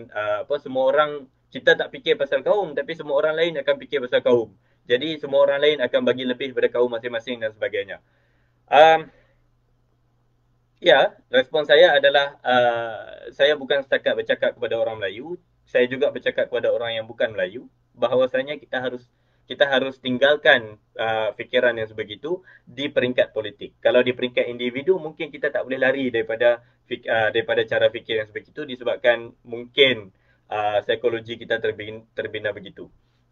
kita tak fikir pasal kaum, tapi semua orang lain akan fikir pasal kaum. Jadi semua orang lain akan bagi lebih pada kaum masing-masing dan sebagainya. Respon saya adalah saya bukan setakat bercakap kepada orang Melayu, saya juga bercakap kepada orang yang bukan Melayu, bahawasanya kita harus tinggalkan fikiran yang sebegitu di peringkat politik. Kalau di peringkat individu, mungkin kita tak boleh lari daripada cara fikir yang sebegitu disebabkan mungkin psikologi kita terbina begitu.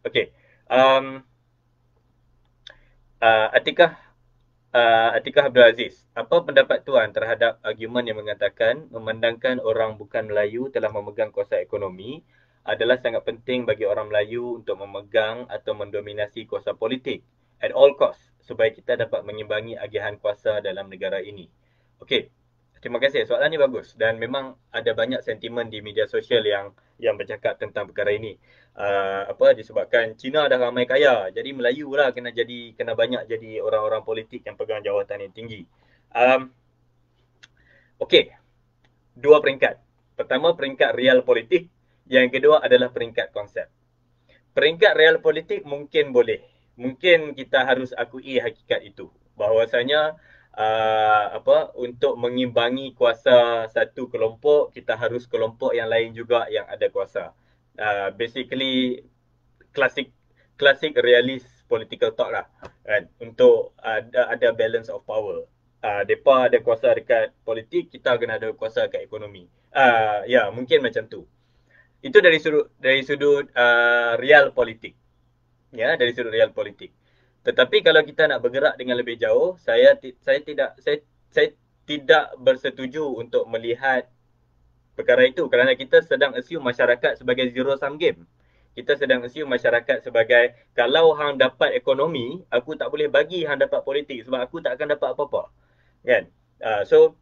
Atikah Abdul Aziz, apa pendapat tuan terhadap argumen yang mengatakan memandangkan orang bukan Melayu telah memegang kuasa ekonomi adalah sangat penting bagi orang Melayu untuk memegang atau mendominasi kuasa politik at all cost supaya kita dapat mengimbangi agihan kuasa dalam negara ini? Terima kasih. Soalan ni bagus dan memang ada banyak sentimen di media sosial yang bercakap tentang perkara ini. Apa disebabkan Cina dah ramai kaya, jadi Melayu lah kena banyak jadi orang-orang politik yang pegang jawatan yang tinggi. Um, Okey, dua peringkat. Pertama peringkat real politik, yang kedua adalah peringkat konsep. Peringkat real politik mungkin boleh. Mungkin kita harus akui hakikat itu. Bahawasanya untuk mengimbangi kuasa satu kelompok, kita harus kelompok yang lain juga yang ada kuasa. Basically klasik klasik realis political talk lah kan, untuk ada balance of power. Depa ada kuasa dekat politik, kita kena ada kuasa dekat ekonomi. Ya, mungkin macam tu. Itu dari sudut real politik. Ya, dari sudut real politik. Tetapi kalau kita nak bergerak dengan lebih jauh, saya tidak bersetuju untuk melihat perkara itu kerana kita sedang assume masyarakat sebagai zero sum game. Kita sedang assume masyarakat sebagai kalau hang dapat ekonomi, aku tak boleh bagi hang dapat politik sebab aku tak akan dapat apa-apa. Kan? So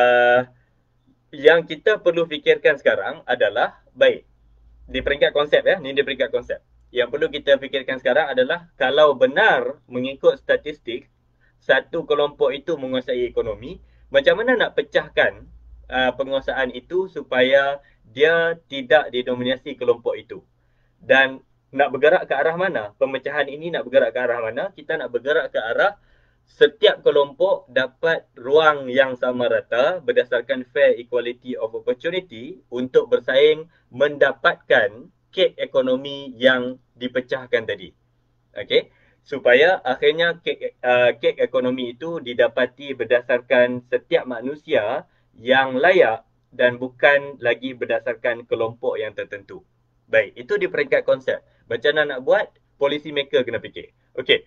yang kita perlu fikirkan sekarang adalah baik di peringkat konsep ya, ni di peringkat konsep. Yang perlu kita fikirkan sekarang adalah kalau benar mengikut statistik satu kelompok itu menguasai ekonomi, macam mana nak pecahkan penguasaan itu supaya dia tidak didominasi kelompok itu. Dan nak bergerak ke arah mana? Pemecahan ini nak bergerak ke arah mana? Kita nak bergerak ke arah setiap kelompok dapat ruang yang sama rata berdasarkan fair equality of opportunity untuk bersaing mendapatkan kek ekonomi yang dipecahkan tadi. Okey, supaya akhirnya kek ekonomi itu didapati berdasarkan setiap manusia yang layak dan bukan lagi berdasarkan kelompok yang tertentu. Baik, itu di peringkat konsep. Macam mana nak buat? Policy maker kena fikir. Okey.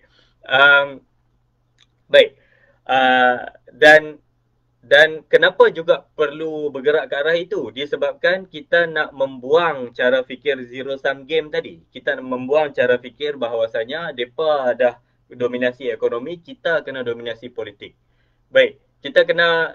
Baik. Dan kenapa juga perlu bergerak ke arah itu? Disebabkan kita nak membuang cara fikir zero sum game tadi. Kita nak membuang cara fikir bahawasanya mereka dah dominasi ekonomi, kita kena dominasi politik. Baik, kita kena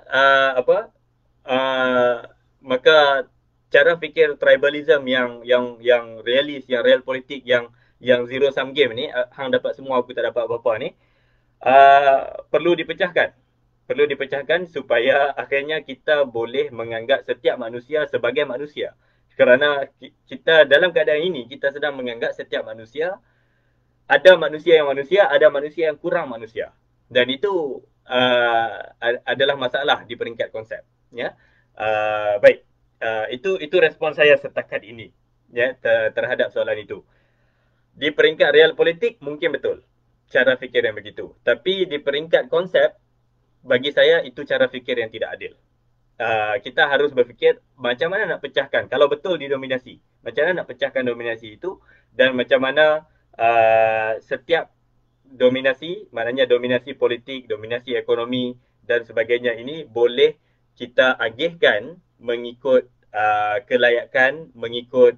maka cara fikir tribalism yang realis, yang real politik, yang zero sum game ni, hang dapat semua aku tak dapat apa-apa ni, perlu dipecahkan. Perlu dipecahkan supaya akhirnya kita boleh menganggap setiap manusia sebagai manusia. Kerana kita dalam keadaan ini, kita sedang menganggap setiap manusia, ada manusia yang kurang manusia. Dan itu adalah masalah di peringkat konsep. Ya, baik. Itu respon saya setakat ini ya terhadap soalan itu. Di peringkat real politik mungkin betul cara fikir yang begitu. Tapi di peringkat konsep, bagi saya itu cara fikir yang tidak adil. Kita harus berfikir macam mana nak pecahkan. Kalau betul didominasi, macam mana nak pecahkan dominasi itu dan macam mana setiap dominasi, maknanya dominasi politik, dominasi ekonomi dan sebagainya ini boleh kita agihkan mengikut kelayakan, mengikut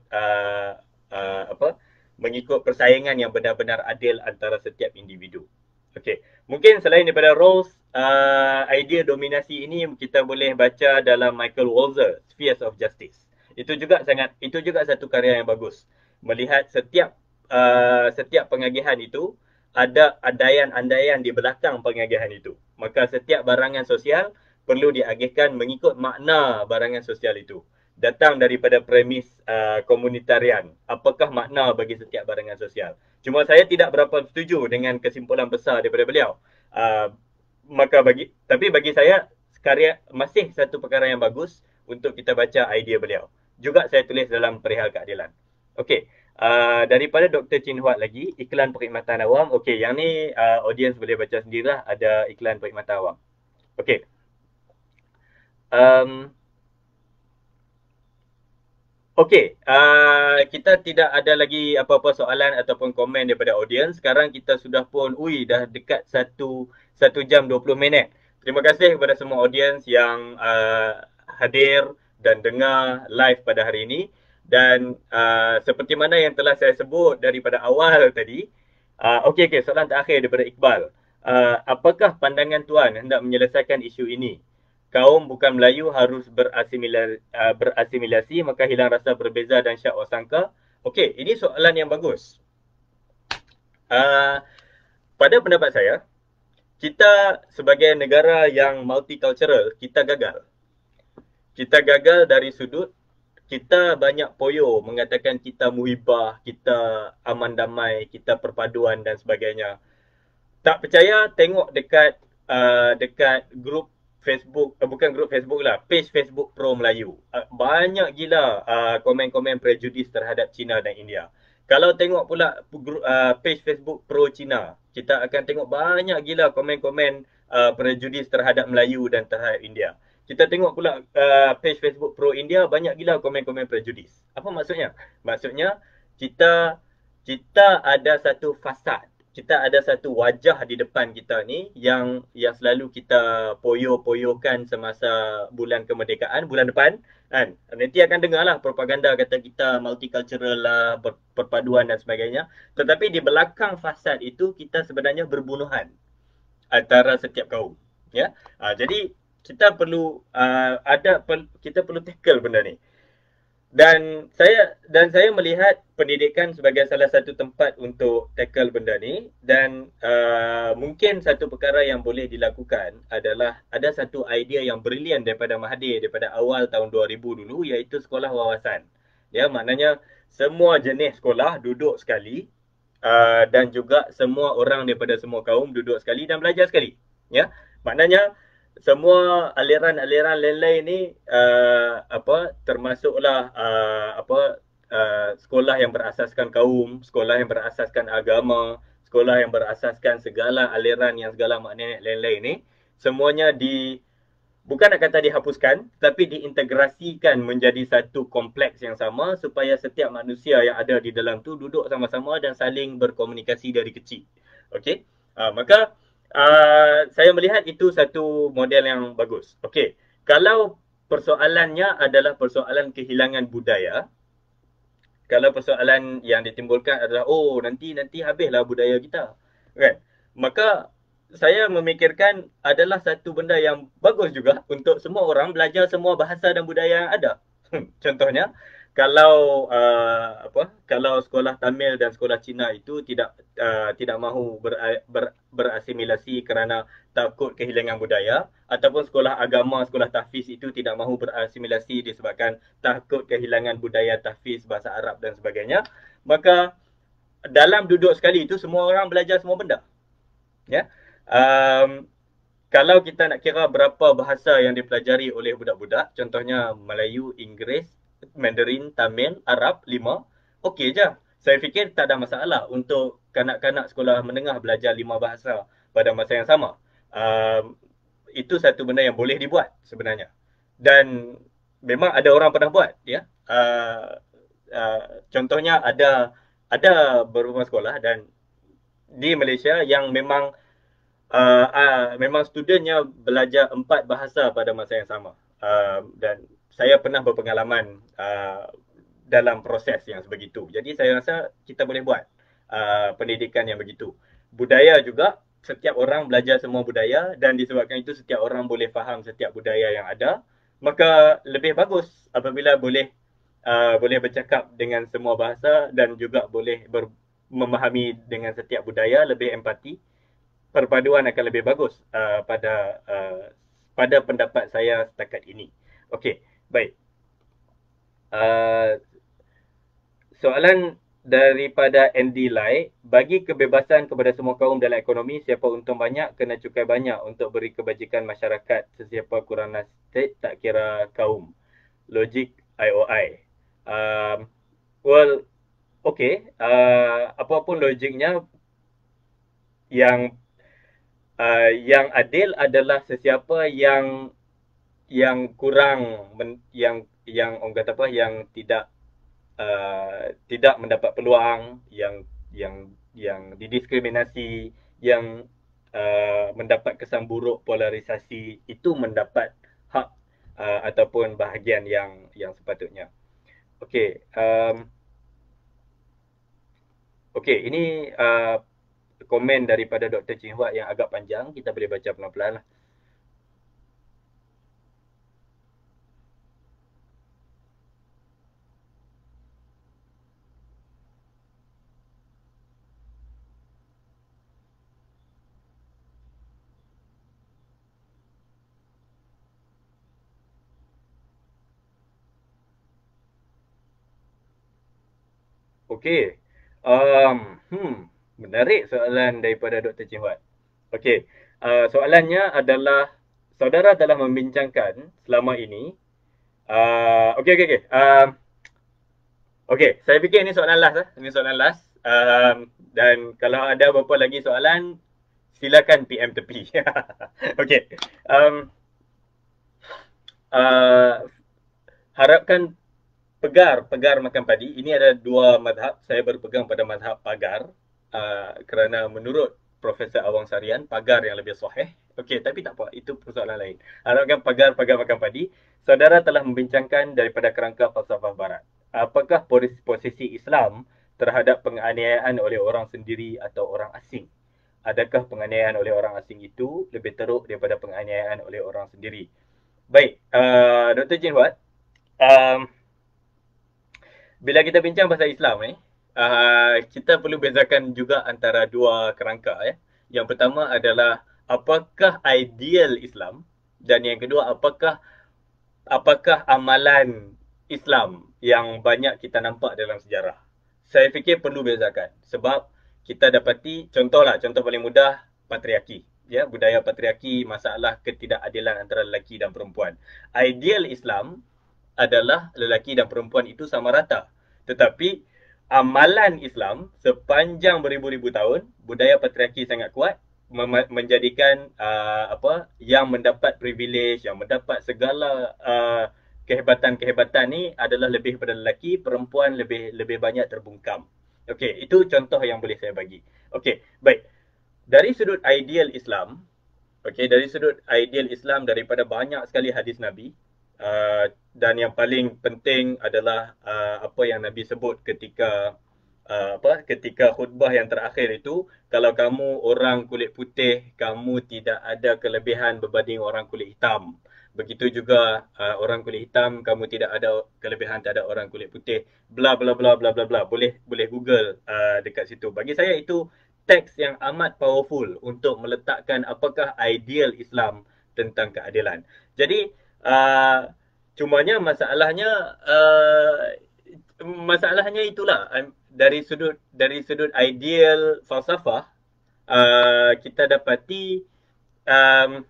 mengikut persaingan yang benar-benar adil antara setiap individu. Okey, mungkin selain daripada roles, idea dominasi ini kita boleh baca dalam Michael Walzer, Spheres of Justice. Itu juga satu karya yang bagus. Melihat setiap pengagihan itu ada andaian-andaian di belakang pengagihan itu. Maka setiap barangan sosial perlu diagihkan mengikut makna barangan sosial itu. Datang daripada premis komunitarian. Apakah makna bagi setiap barangan sosial? Cuma saya tidak berapa setuju dengan kesimpulan besar daripada beliau. Tapi bagi saya karya masih satu perkara yang bagus untuk kita baca idea beliau. Juga saya tulis dalam perihal keadilan. Okey, daripada Dr. Chin Huat lagi, iklan perkhidmatan awam. Okey, yang ni audience boleh baca sendirilah, ada iklan perkhidmatan awam. Okey. Okey, kita tidak ada lagi apa-apa soalan ataupun komen daripada audience. Sekarang kita sudah pun, dah dekat 1 jam 20 minit. Terima kasih kepada semua audience yang hadir dan dengar live pada hari ini. Dan seperti mana yang telah saya sebut daripada awal tadi, okey, soalan terakhir daripada Iqbal. Apakah pandangan tuan hendak menyelesaikan isu ini? kaum bukan Melayu harus berasimilasi, maka hilang rasa berbeza dan syak wasangka. Okey, ini soalan yang bagus. Uh, pada pendapat saya, kita sebagai negara yang multicultural, kita gagal. Kita gagal dari sudut kita banyak poyo mengatakan kita muhibah, kita aman damai, kita perpaduan dan sebagainya. Tak percaya, tengok dekat grup Facebook, bukan grup Facebook lah, page Facebook Pro Melayu. Banyak gila komen-komen prejudis terhadap China dan India. Kalau tengok pula page Facebook Pro China, kita akan tengok banyak gila komen-komen prejudis terhadap Melayu dan terhadap India. Kita tengok pula page Facebook Pro India, banyak gila komen-komen prejudis. Apa maksudnya? Maksudnya kita kita ada satu fasad, kita ada satu wajah di depan kita ni yang selalu kita poyo-poyokan semasa bulan kemerdekaan, bulan depan kan. Nanti akan dengar lah propaganda kata kita multicultural lah, perpaduan dan sebagainya. Tetapi di belakang fasad itu kita sebenarnya berbunuhan antara setiap kaum. Ya, jadi kita perlu tackle benda ni. Dan saya melihat pendidikan sebagai salah satu tempat untuk tackle benda ni, dan mungkin satu perkara yang boleh dilakukan adalah ada satu idea yang brilian daripada Mahathir daripada awal tahun 2000 dulu, iaitu sekolah wawasan. Ya, maknanya semua jenis sekolah duduk sekali, dan juga semua orang daripada semua kaum duduk sekali dan belajar sekali. Ya, maknanya semua aliran-aliran lain-lain ni termasuklah sekolah yang berasaskan kaum, sekolah yang berasaskan agama, sekolah yang berasaskan segala aliran yang segala makna lain-lain ni, semuanya bukan nak kata dihapuskan, tapi diintegrasikan menjadi satu kompleks yang sama supaya setiap manusia yang ada di dalam tu duduk sama-sama dan saling berkomunikasi dari kecil. Okey? Maka saya melihat itu satu model yang bagus. Okey, kalau persoalannya adalah persoalan kehilangan budaya, kalau persoalan yang ditimbulkan adalah nanti habislah budaya kita, kan? Maka saya memikirkan adalah satu benda yang bagus juga untuk semua orang belajar semua bahasa dan budaya yang ada. Contohnya, kalau sekolah Tamil dan sekolah Cina itu tidak mahu berasimilasi kerana takut kehilangan budaya, ataupun sekolah agama, sekolah tahfiz itu tidak mahu berasimilasi disebabkan takut kehilangan budaya tahfiz, bahasa Arab dan sebagainya, maka dalam duduk sekali itu semua orang belajar semua benda. Ya. Kalau kita nak kira berapa bahasa yang dipelajari oleh budak-budak, contohnya Melayu, Inggeris, Mandarin, Tamil, Arab, 5, okey je. Saya fikir tak ada masalah untuk kanak-kanak sekolah menengah belajar 5 bahasa pada masa yang sama. Itu satu benda yang boleh dibuat sebenarnya. Dan memang ada orang pernah buat, ya. Contohnya ada beberapa sekolah dan di Malaysia yang memang memang studentnya belajar 4 bahasa pada masa yang sama. Dan saya pernah berpengalaman dalam proses yang sebegitu. Jadi saya rasa kita boleh buat pendidikan yang begitu. Budaya juga, setiap orang belajar semua budaya, dan disebabkan itu setiap orang boleh faham setiap budaya yang ada. Maka lebih bagus apabila boleh bercakap dengan semua bahasa dan juga boleh memahami dengan setiap budaya, lebih empati. Perpaduan akan lebih bagus pada pendapat saya setakat ini. Okey, baik. Soalan daripada Andy Lai, bagi kebebasan kepada semua kaum dalam ekonomi, siapa untung banyak kena cukai banyak untuk beri kebajikan masyarakat, sesiapa kurang nasib tak kira kaum. Logik IOI. Well, okey, apapun logiknya, yang adil adalah sesiapa yang kurang yang orang kata apa, yang tidak mendapat peluang, yang didiskriminasi, yang mendapat kesan buruk polarisasi, itu mendapat hak ataupun bahagian yang sepatutnya. Okey, ini komen daripada Dr. Chin Huat yang agak panjang, kita boleh baca pelan-pelan lah. Okey. Um, Menarik soalan daripada Dr. Chin Huat. Okey. Soalannya adalah saudara telah membincangkan selama ini. Okey, okey, okey. Okey, saya fikir ini soalan last. Ini soalan last. Dan kalau ada beberapa lagi soalan, silakan PM tepi. Okey. Um, uh, Harapkan pegar makan padi. Ini ada dua mazhab. Saya berpegang pada mazhab pagar. Kerana menurut Profesor Awang Sarian, pagar yang lebih sahih. Okey, tapi tak apa. Itu persoalan lain. Harapkan pagar makan padi. Saudara telah membincangkan daripada kerangka falsafah barat. Apakah posisi Islam terhadap penganiayaan oleh orang sendiri atau orang asing? Adakah penganiayaan oleh orang asing itu lebih teruk daripada penganiayaan oleh orang sendiri? Baik, Dr. Jin Wat, um, bila kita bincang pasal Islam kita perlu bezakan juga antara dua kerangka ya. Yang pertama adalah apakah ideal Islam, dan yang kedua apakah amalan Islam yang banyak kita nampak dalam sejarah. Saya fikir perlu bezakan sebab kita dapati contoh paling mudah patriarki. Ya, budaya patriarki, masalah ketidakadilan antara lelaki dan perempuan. Ideal Islam adalah lelaki dan perempuan itu sama rata. Tetapi amalan Islam sepanjang beribu-ribu tahun, budaya patriarki sangat kuat, menjadikan yang mendapat privilege, yang mendapat segala kehebatan-kehebatan ni adalah lebih pada lelaki, perempuan lebih banyak terbungkam. Okey, itu contoh yang boleh saya bagi. Okey, baik. Dari sudut ideal Islam, dari sudut ideal Islam daripada banyak sekali hadis Nabi, dan yang paling penting adalah apa yang Nabi sebut ketika khutbah yang terakhir itu, kalau kamu orang kulit putih, kamu tidak ada kelebihan berbanding orang kulit hitam. Begitu juga orang kulit hitam, kamu tidak ada kelebihan terhadap orang kulit putih. Bla bla bla bla bla bla. Boleh Google dekat situ. Bagi saya itu teks yang amat powerful untuk meletakkan apakah ideal Islam tentang keadilan. Jadi cumanya masalahnya itulah, dari sudut ideal falsafah, kita dapati um,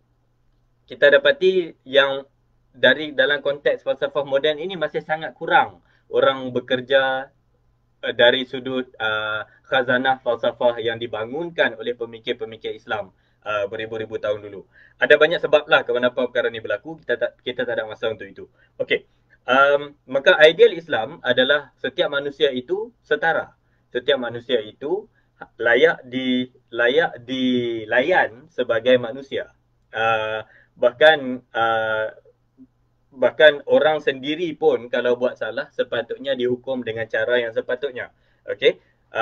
yang dalam konteks falsafah moden ini masih sangat kurang orang bekerja dari sudut khazanah falsafah yang dibangunkan oleh pemikir-pemikir Islam beribu-ribu tahun dulu. Ada banyak sebab lah kenapa perkara ni berlaku. Kita tak ada masa untuk itu. Okey. Maka ideal Islam adalah setiap manusia itu setara. Setiap manusia itu layak dilayan sebagai manusia. Bahkan orang sendiri pun kalau buat salah sepatutnya dihukum dengan cara yang sepatutnya. Okey.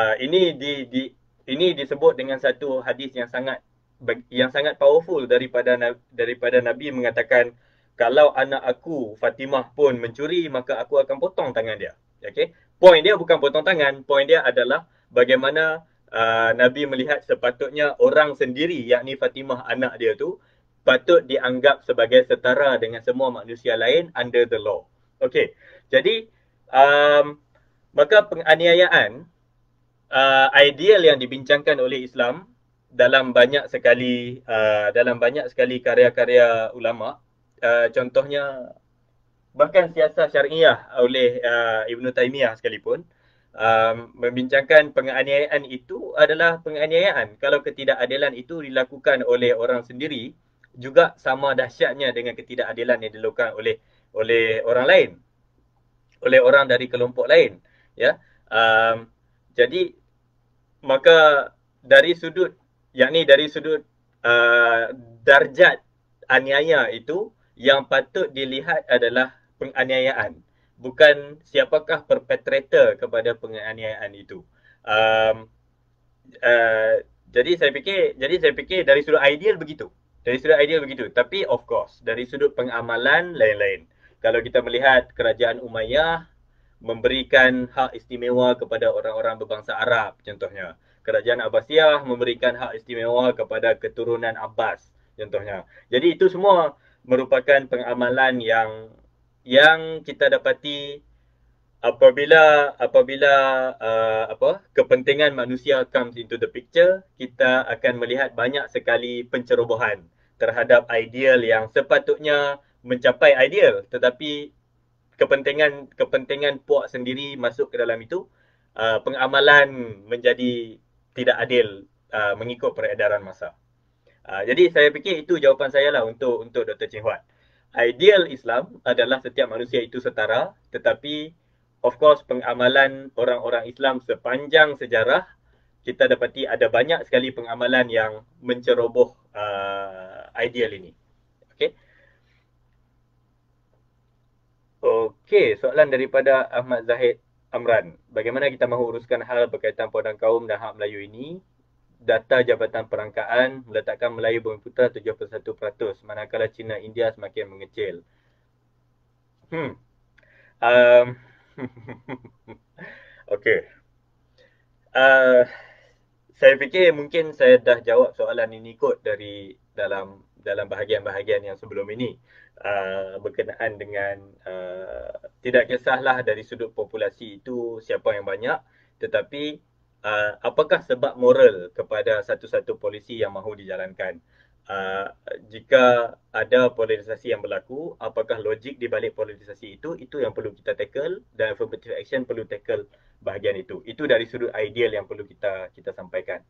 Ini disebut dengan satu hadis yang sangat powerful daripada Nabi mengatakan, kalau anak aku Fatimah pun mencuri, maka aku akan potong tangan dia. Okey. Poin dia bukan potong tangan, poin dia adalah bagaimana Nabi melihat sepatutnya orang sendiri, yakni Fatimah anak dia tu, patut dianggap sebagai setara dengan semua manusia lain under the law. Okey. Jadi maka penganiayaan ideal yang dibincangkan oleh Islam dalam banyak sekali karya-karya ulama, contohnya bahkan siasat syariah oleh Ibn Taymiyah sekalipun, membincangkan penganiayaan itu adalah penganiayaan. Kalau ketidakadilan itu dilakukan oleh orang sendiri, juga sama dahsyatnya dengan ketidakadilan yang dilakukan oleh orang lain, oleh orang dari kelompok lain. Ya, jadi maka dari sudut darjat aniaya itu, yang patut dilihat adalah penganiayaan, bukan siapakah perpetrator kepada penganiayaan itu. Jadi saya fikir dari sudut ideal begitu. Tapi of course dari sudut pengamalan lain-lain. Kalau kita melihat kerajaan Umayyah memberikan hak istimewa kepada orang-orang berbangsa Arab contohnya. Kerajaan Abbasiyah memberikan hak istimewa kepada keturunan Abbas contohnya. Jadi itu semua merupakan pengamalan yang kita dapati apabila kepentingan manusia comes into the picture, kita akan melihat banyak sekali pencerobohan terhadap ideal yang sepatutnya mencapai ideal, tetapi kepentingan puak sendiri masuk ke dalam itu, pengamalan menjadi tidak adil mengikut peredaran masa. Jadi saya fikir itu jawapan saya lah untuk Dr. Chin Huat. Ideal Islam adalah setiap manusia itu setara, tetapi of course pengamalan orang-orang Islam sepanjang sejarah kita dapati ada banyak sekali pengamalan yang menceroboh ideal ini. Okey. Okey, soalan daripada Ahmad Zahid Amran. Bagaimana kita mahu uruskan hal berkaitan podang kaum dan hak Melayu ini? Data Jabatan Perangkaan meletakkan Melayu Bumiputera 71%, manakala Cina India semakin mengecil. Um, Okey. Saya fikir mungkin saya dah jawab soalan ini kot dari dalam bahagian-bahagian yang sebelum ini. Berkenaan dengan tidak kisahlah dari sudut populasi itu siapa yang banyak, tetapi apakah sebab moral kepada satu-satu polisi yang mahu dijalankan. Jika ada polarisasi yang berlaku, apakah logik di balik polarisasi itu yang perlu kita tackle, dan affirmative action perlu tackle bahagian itu. Itu dari sudut ideal yang perlu kita sampaikan.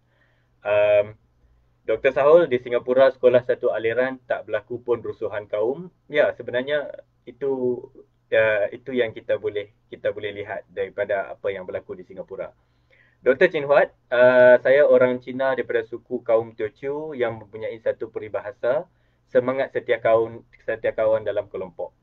Dr. Sahul, di Singapura sekolah satu aliran tak berlaku pun rusuhan kaum. Ya, sebenarnya itu yang kita boleh lihat daripada apa yang berlaku di Singapura. Dr. Chin Huat, saya orang Cina daripada suku kaum Teochew yang mempunyai satu peribahasa, semangat setia kawan dalam kelompok.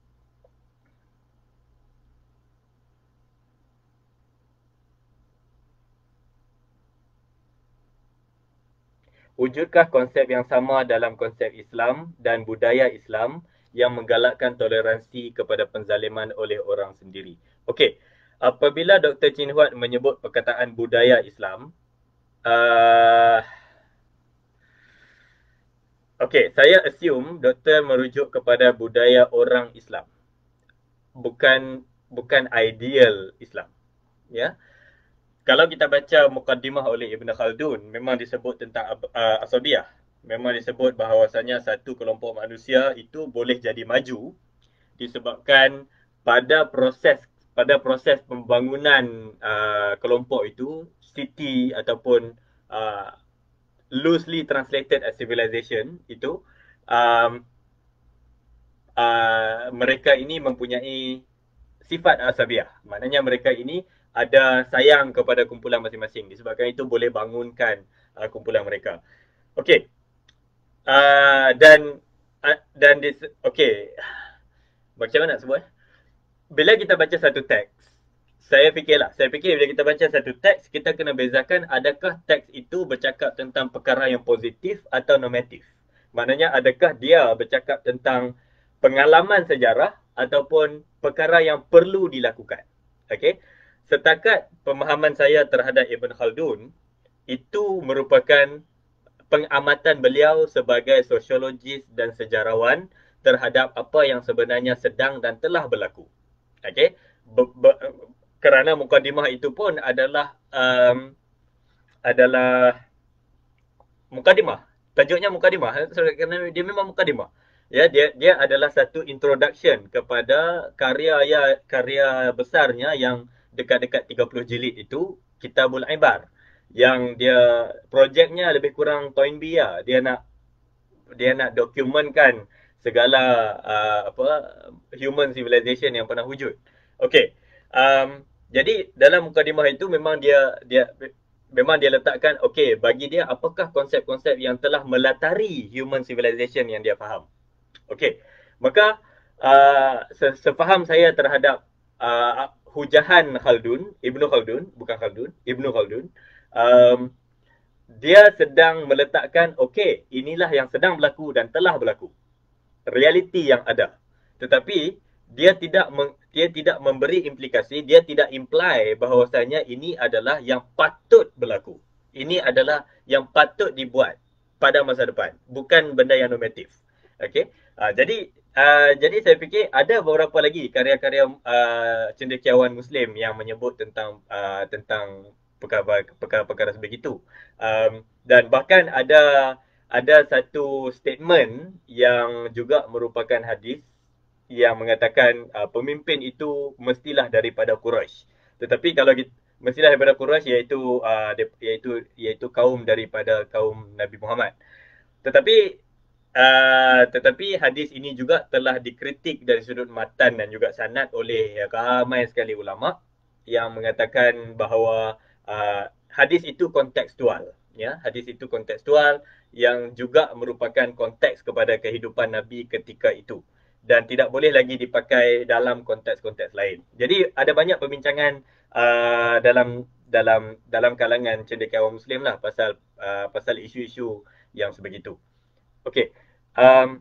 Wujudkah konsep yang sama dalam konsep Islam dan budaya Islam yang menggalakkan toleransi kepada penzaliman oleh orang sendiri? Okey, apabila Dr. Chin Huat menyebut perkataan budaya Islam, okey, saya assume doktor merujuk kepada budaya orang Islam. Bukan ideal Islam. Ya. Kalau kita baca mukaddimah oleh Ibn Khaldun, memang disebut tentang asabiyah. Memang disebut bahawasanya satu kelompok manusia itu boleh jadi maju disebabkan pada proses pembangunan kelompok itu, city ataupun loosely translated as civilization itu, mereka ini mempunyai sifat asabiyah. Maknanya mereka ini ada sayang kepada kumpulan masing-masing. Disebabkan itu boleh bangunkan kumpulan mereka. Okey. Okey. Macam mana nak sebut? Bila kita baca satu teks, saya fikir bila kita baca satu teks, kita kena bezakan adakah teks itu bercakap tentang perkara yang positif atau normatif. Maknanya adakah dia bercakap tentang pengalaman sejarah ataupun perkara yang perlu dilakukan. Okey. Setakat pemahaman saya terhadap Ibn Khaldun, itu merupakan pengamatan beliau sebagai sosiologis dan sejarawan terhadap apa yang sebenarnya sedang dan telah berlaku. Okey. Kerana mukadimah itu pun adalah mukadimah. Tajuknya mukadimah kerana dia memang mukadimah. Ya, dia adalah satu introduction kepada karya besarnya yang dekat-dekat 30 jilid itu, Kitabul Ibar, yang dia projeknya lebih kurang Toynbee lah. Dia nak dokumentkan segala human civilization yang pernah wujud. Okey. Jadi dalam mukadimah itu memang dia letakkan, okey, bagi dia apakah konsep-konsep yang telah melatari human civilization yang dia faham. Okey. Maka sefaham saya terhadap hujahan Khaldun, Ibnu Khaldun, dia sedang meletakkan, okey, inilah yang sedang berlaku dan telah berlaku. Realiti yang ada. Tetapi dia tidak memberi implikasi, dia tidak imply bahawasanya ini adalah yang patut berlaku. Ini adalah yang patut dibuat pada masa depan, bukan benda yang normatif. Okey. Jadi Jadi saya fikir ada beberapa lagi karya-karya cendekiawan Muslim yang menyebut tentang perkara-perkara sebegitu. Dan bahkan ada satu statement yang juga merupakan hadis yang mengatakan pemimpin itu mestilah daripada Quraisy. Tetapi kalau kita, mestilah daripada Quraisy iaitu kaum daripada kaum Nabi Muhammad. Tetapi tetapi hadis ini juga telah dikritik dari sudut matan dan juga sanad oleh ramai sekali ulama yang mengatakan bahawa hadis itu kontekstual, ya. Hadis itu kontekstual yang juga merupakan konteks kepada kehidupan Nabi ketika itu dan tidak boleh lagi dipakai dalam konteks-konteks lain. Jadi ada banyak perbincangan dalam kalangan cendekiawan Muslim lah pasal isu-isu yang sebegitu. Okey. Um,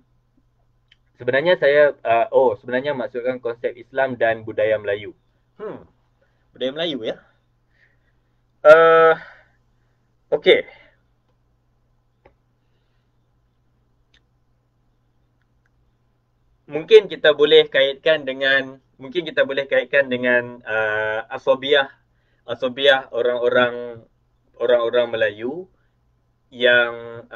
sebenarnya maksudkan konsep Islam dan budaya Melayu. Budaya Melayu ya. Uh, Okey. Mungkin kita boleh kaitkan dengan asobiah orang-orang Melayu yang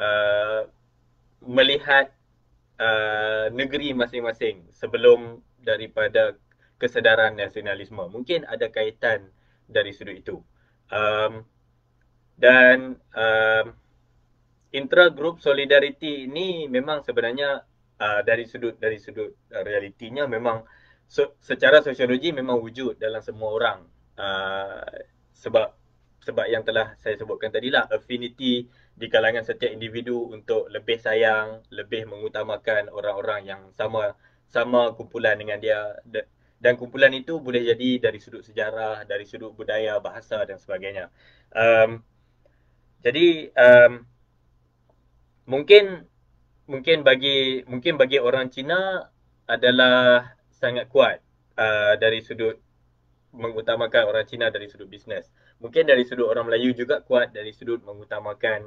melihat negeri masing-masing sebelum daripada kesedaran nasionalisme. Mungkin ada kaitan dari sudut itu. Um, dan intra-group solidarity ini memang sebenarnya dari sudut realitinya memang secara sosiologi memang wujud dalam semua orang. Uh, sebab sebab yang telah saya sebutkan tadi lah, affinity di kalangan setiap individu untuk lebih sayang, lebih mengutamakan orang-orang yang sama sama kumpulan dengan dia, dan kumpulan itu boleh jadi dari sudut sejarah, dari sudut budaya, bahasa dan sebagainya. Um, jadi mungkin mungkin bagi orang Cina adalah sangat kuat dari sudut mengutamakan orang Cina dari sudut bisnes. Mungkin dari sudut orang Melayu juga kuat dari sudut mengutamakan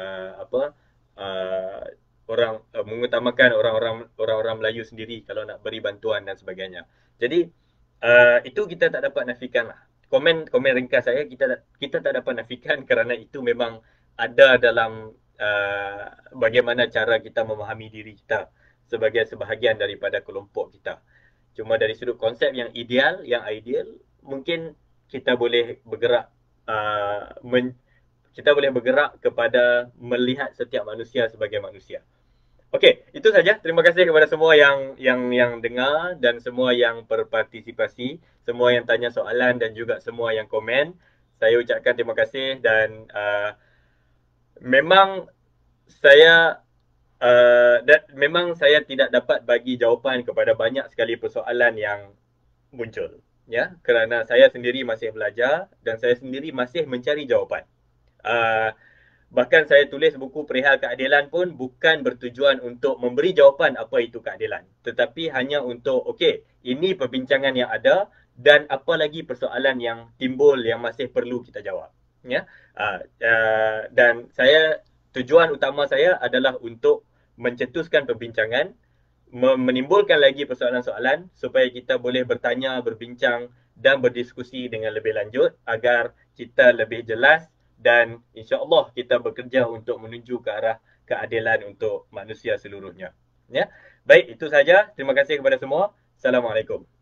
uh, mengutamakan orang-orang Melayu sendiri kalau nak beri bantuan dan sebagainya. Jadi itu kita tak dapat nafikan lah. Komen ringkas saya, kita tak dapat nafikan kerana itu memang ada dalam bagaimana cara kita memahami diri kita sebagai sebahagian daripada kelompok kita. Cuma dari sudut konsep yang ideal, mungkin kita boleh bergerak uh, men, kita boleh bergerak kepada melihat setiap manusia sebagai manusia. Okey, itu saja. Terima kasih kepada semua yang dengar dan semua yang berpartisipasi, semua yang tanya soalan dan juga semua yang komen. Saya ucapkan terima kasih dan memang saya memang saya tidak dapat bagi jawapan kepada banyak sekali persoalan yang muncul, ya, kerana saya sendiri masih belajar dan saya sendiri masih mencari jawapan. Uh, Bahkan saya tulis buku perihal keadilan pun bukan bertujuan untuk memberi jawapan apa itu keadilan, tetapi hanya untuk okey, ini perbincangan yang ada dan apa lagi persoalan yang timbul yang masih perlu kita jawab, ya. Dan tujuan utama saya adalah untuk mencetuskan perbincangan, menimbulkan lagi persoalan-soalan supaya kita boleh bertanya, berbincang dan berdiskusi dengan lebih lanjut agar kita lebih jelas dan insya-Allah kita bekerja untuk menuju ke arah keadilan untuk manusia seluruhnya. Ya. Baik, itu saja. Terima kasih kepada semua. Assalamualaikum.